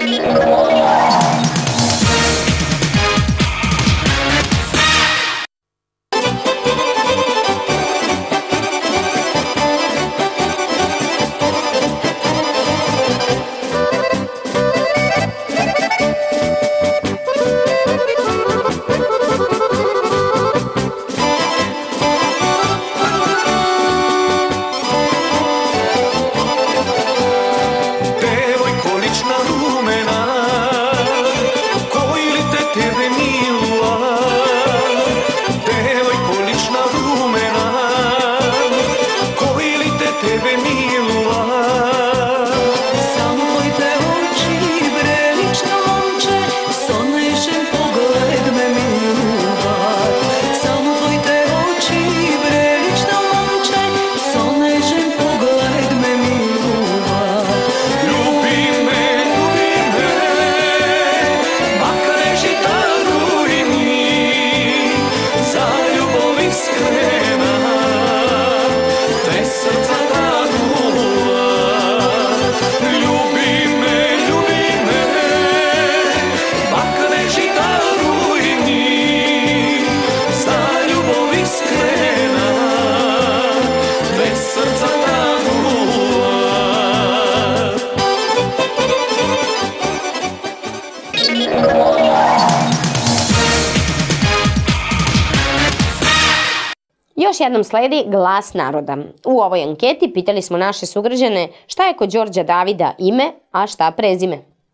Još jednom sledi Glas naroda. U ovoj anketi pitali smo naše sugrađane šta je kod Đorđa Davida ime, a šta prezime.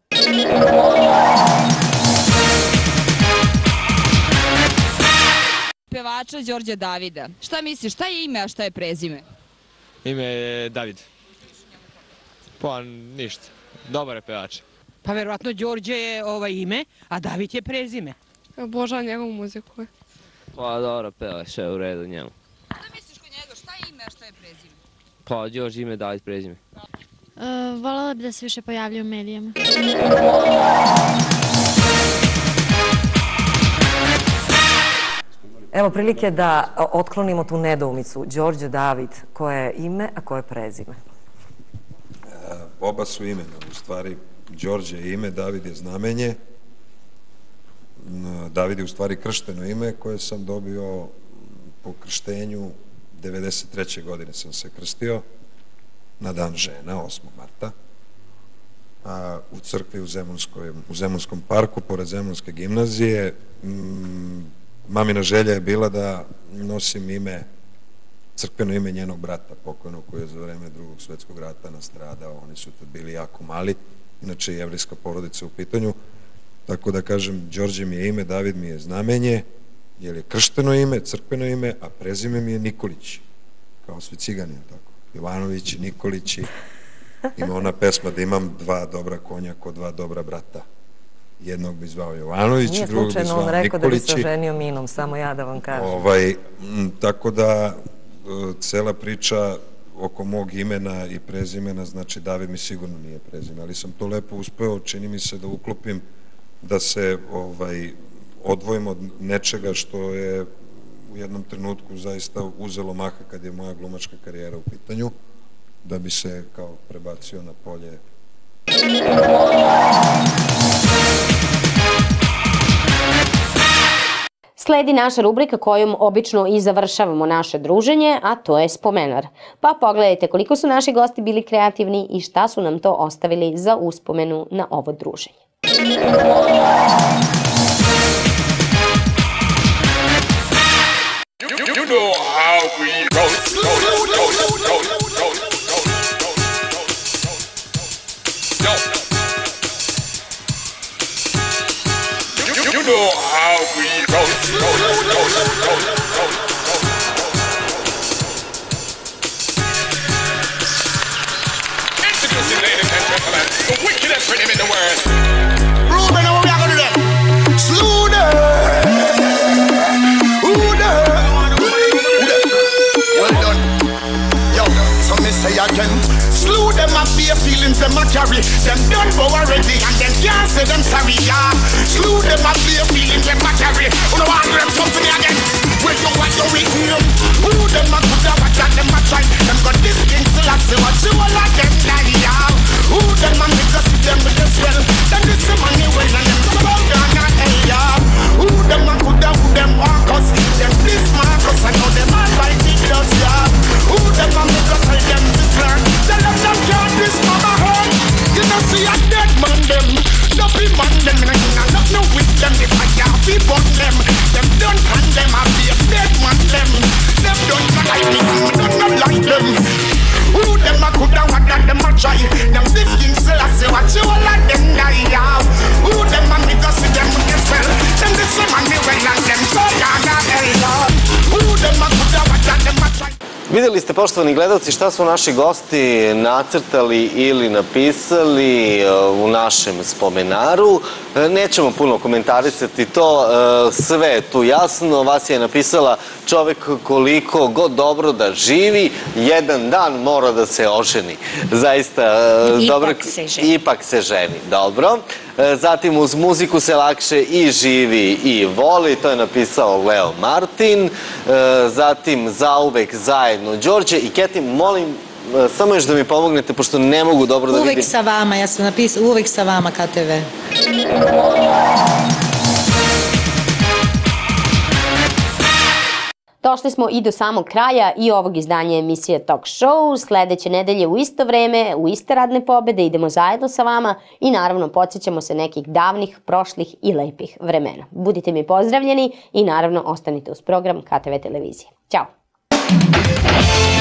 Pevača Đorđa Davida. Šta misliš, šta je ime, a šta je prezime? Ime je David. Pa ništa. Dobar je pevač. Pa verovatno Đorđe je ime, a David je prezime. Obožavam njegovu muziku. Pa dobro, peva, sve je u redu njemu. Šta misliš kod njega, šta je ime, a šta je prezime? Pa Đorđe ime, David prezime. Voljela bi da se više pojavljaju u medijama. Evo prilike da otklonimo tu nedoumicu. Đorđe David, koje je ime, a koje je prezime? Oba su imena, u stvari Đorđe je ime, David je znamenje. David je u stvari kršteno ime koje sam dobio po krštenju. 93. godine sam se krstio na dan žena, 8. marta, u crkvi u Zemunskom parku, pored Zemunske gimnazije. Mamina želja je bila da nosim ime, crkveno ime njenog brata pokojnog, koji je za vreme Drugog svjetskog rata nastradao. Oni su tad bili jako mali, inače je jevrijska porodica u pitanju. Tako da kažem, Đorđe mi je ime, David mi je znamenje, jer je kršteno ime, crkveno ime, a prezime mi je Nikolić, kao svi cigani, tako. Jovanovići, Nikolići. Ima ona pesma da imam dva dobra konja kod dva dobra brata. Jednog bi zvao Jovanović, drugog bi zvao Nikolići. Nije slučajno on rekao da bi se oženio Minom, samo ja da vam kažem. Tako da, cela priča oko mog imena i prezimena, znači David mi sigurno nije prezime, ali sam to lepo uspeo, čini mi se da uklopim, da se odvojim od nečega što je u jednom trenutku zaista uzelo maha kad je moja glumačka karijera u pitanju, da bi se kao prebacio na polje. Sledi naša rubrika kojom obično i završavamo naše druženje, a to je spomenar. Pa pogledajte koliko su naši gosti bili kreativni i šta su nam to ostavili za uspomenu na ovo druženje. You know how we You know how we Introducing, ladies and gentlemen, the wickedest rhythm in the world. Ruben, what we are gonna do then? Slew them. Who them? Well done. Yo, so me say again. Slew them and fear feelings them a carry. Them done go already and them can't say them sorry, yeah. Slew them and fear feelings them a carry. Who don't want them come to me again? Well, you what you with him? Who them a coulda what that them a try? Them got this thing till I see what you all of them die, yeah. Who them a make us see them with the spell? Then this the money well and them come out down and hell, yeah. Who them a coulda who them walk us? Them please mark us. I know them all by the dust, yeah. Who them a make us tell them this learn? Tell them them can't this mama hurt. You know see a dead man them. No be man them. Not no with them. If I can't be but them. Them don't condemn. I be a dead man them. Them don't like me. Don't like them. Who them a coulda what that them a try? Them this king still I say what you all of them die out. Who them a make us see them with the spell? Them this some money well and them so gonna hell. Who them a coulda what that them a try? Vidjeli ste, poštovani gledalci, šta su naši gosti nacrtali ili napisali u našem spomenaru. Nećemo puno komentarisati to, sve je tu jasno. Vasija je napisala: čovek koliko god dobro da živi, jedan dan mora da se oženi. Zaista dobro. Ipak se ženi. Dobro. Zatim uz muziku se lakše i živi i voli, to je napisao Leo Martin. Zatim zauvek zajedno Đorđe i Keti, molim samo još da mi pomognete pošto ne mogu dobro da vidim. Uvek sa vama, ja sam napisala uvek sa vama KTV. Došli smo i do samog kraja i ovog izdanja emisije Talk Show. Sledeće nedelje u isto vreme, u iste radne pobede idemo zajedno sa vama i naravno podsjećamo se nekih davnih, prošlih i lepih vremena. Budite mi pozdravljeni i naravno ostanite uz program KTV televizije. Ćao!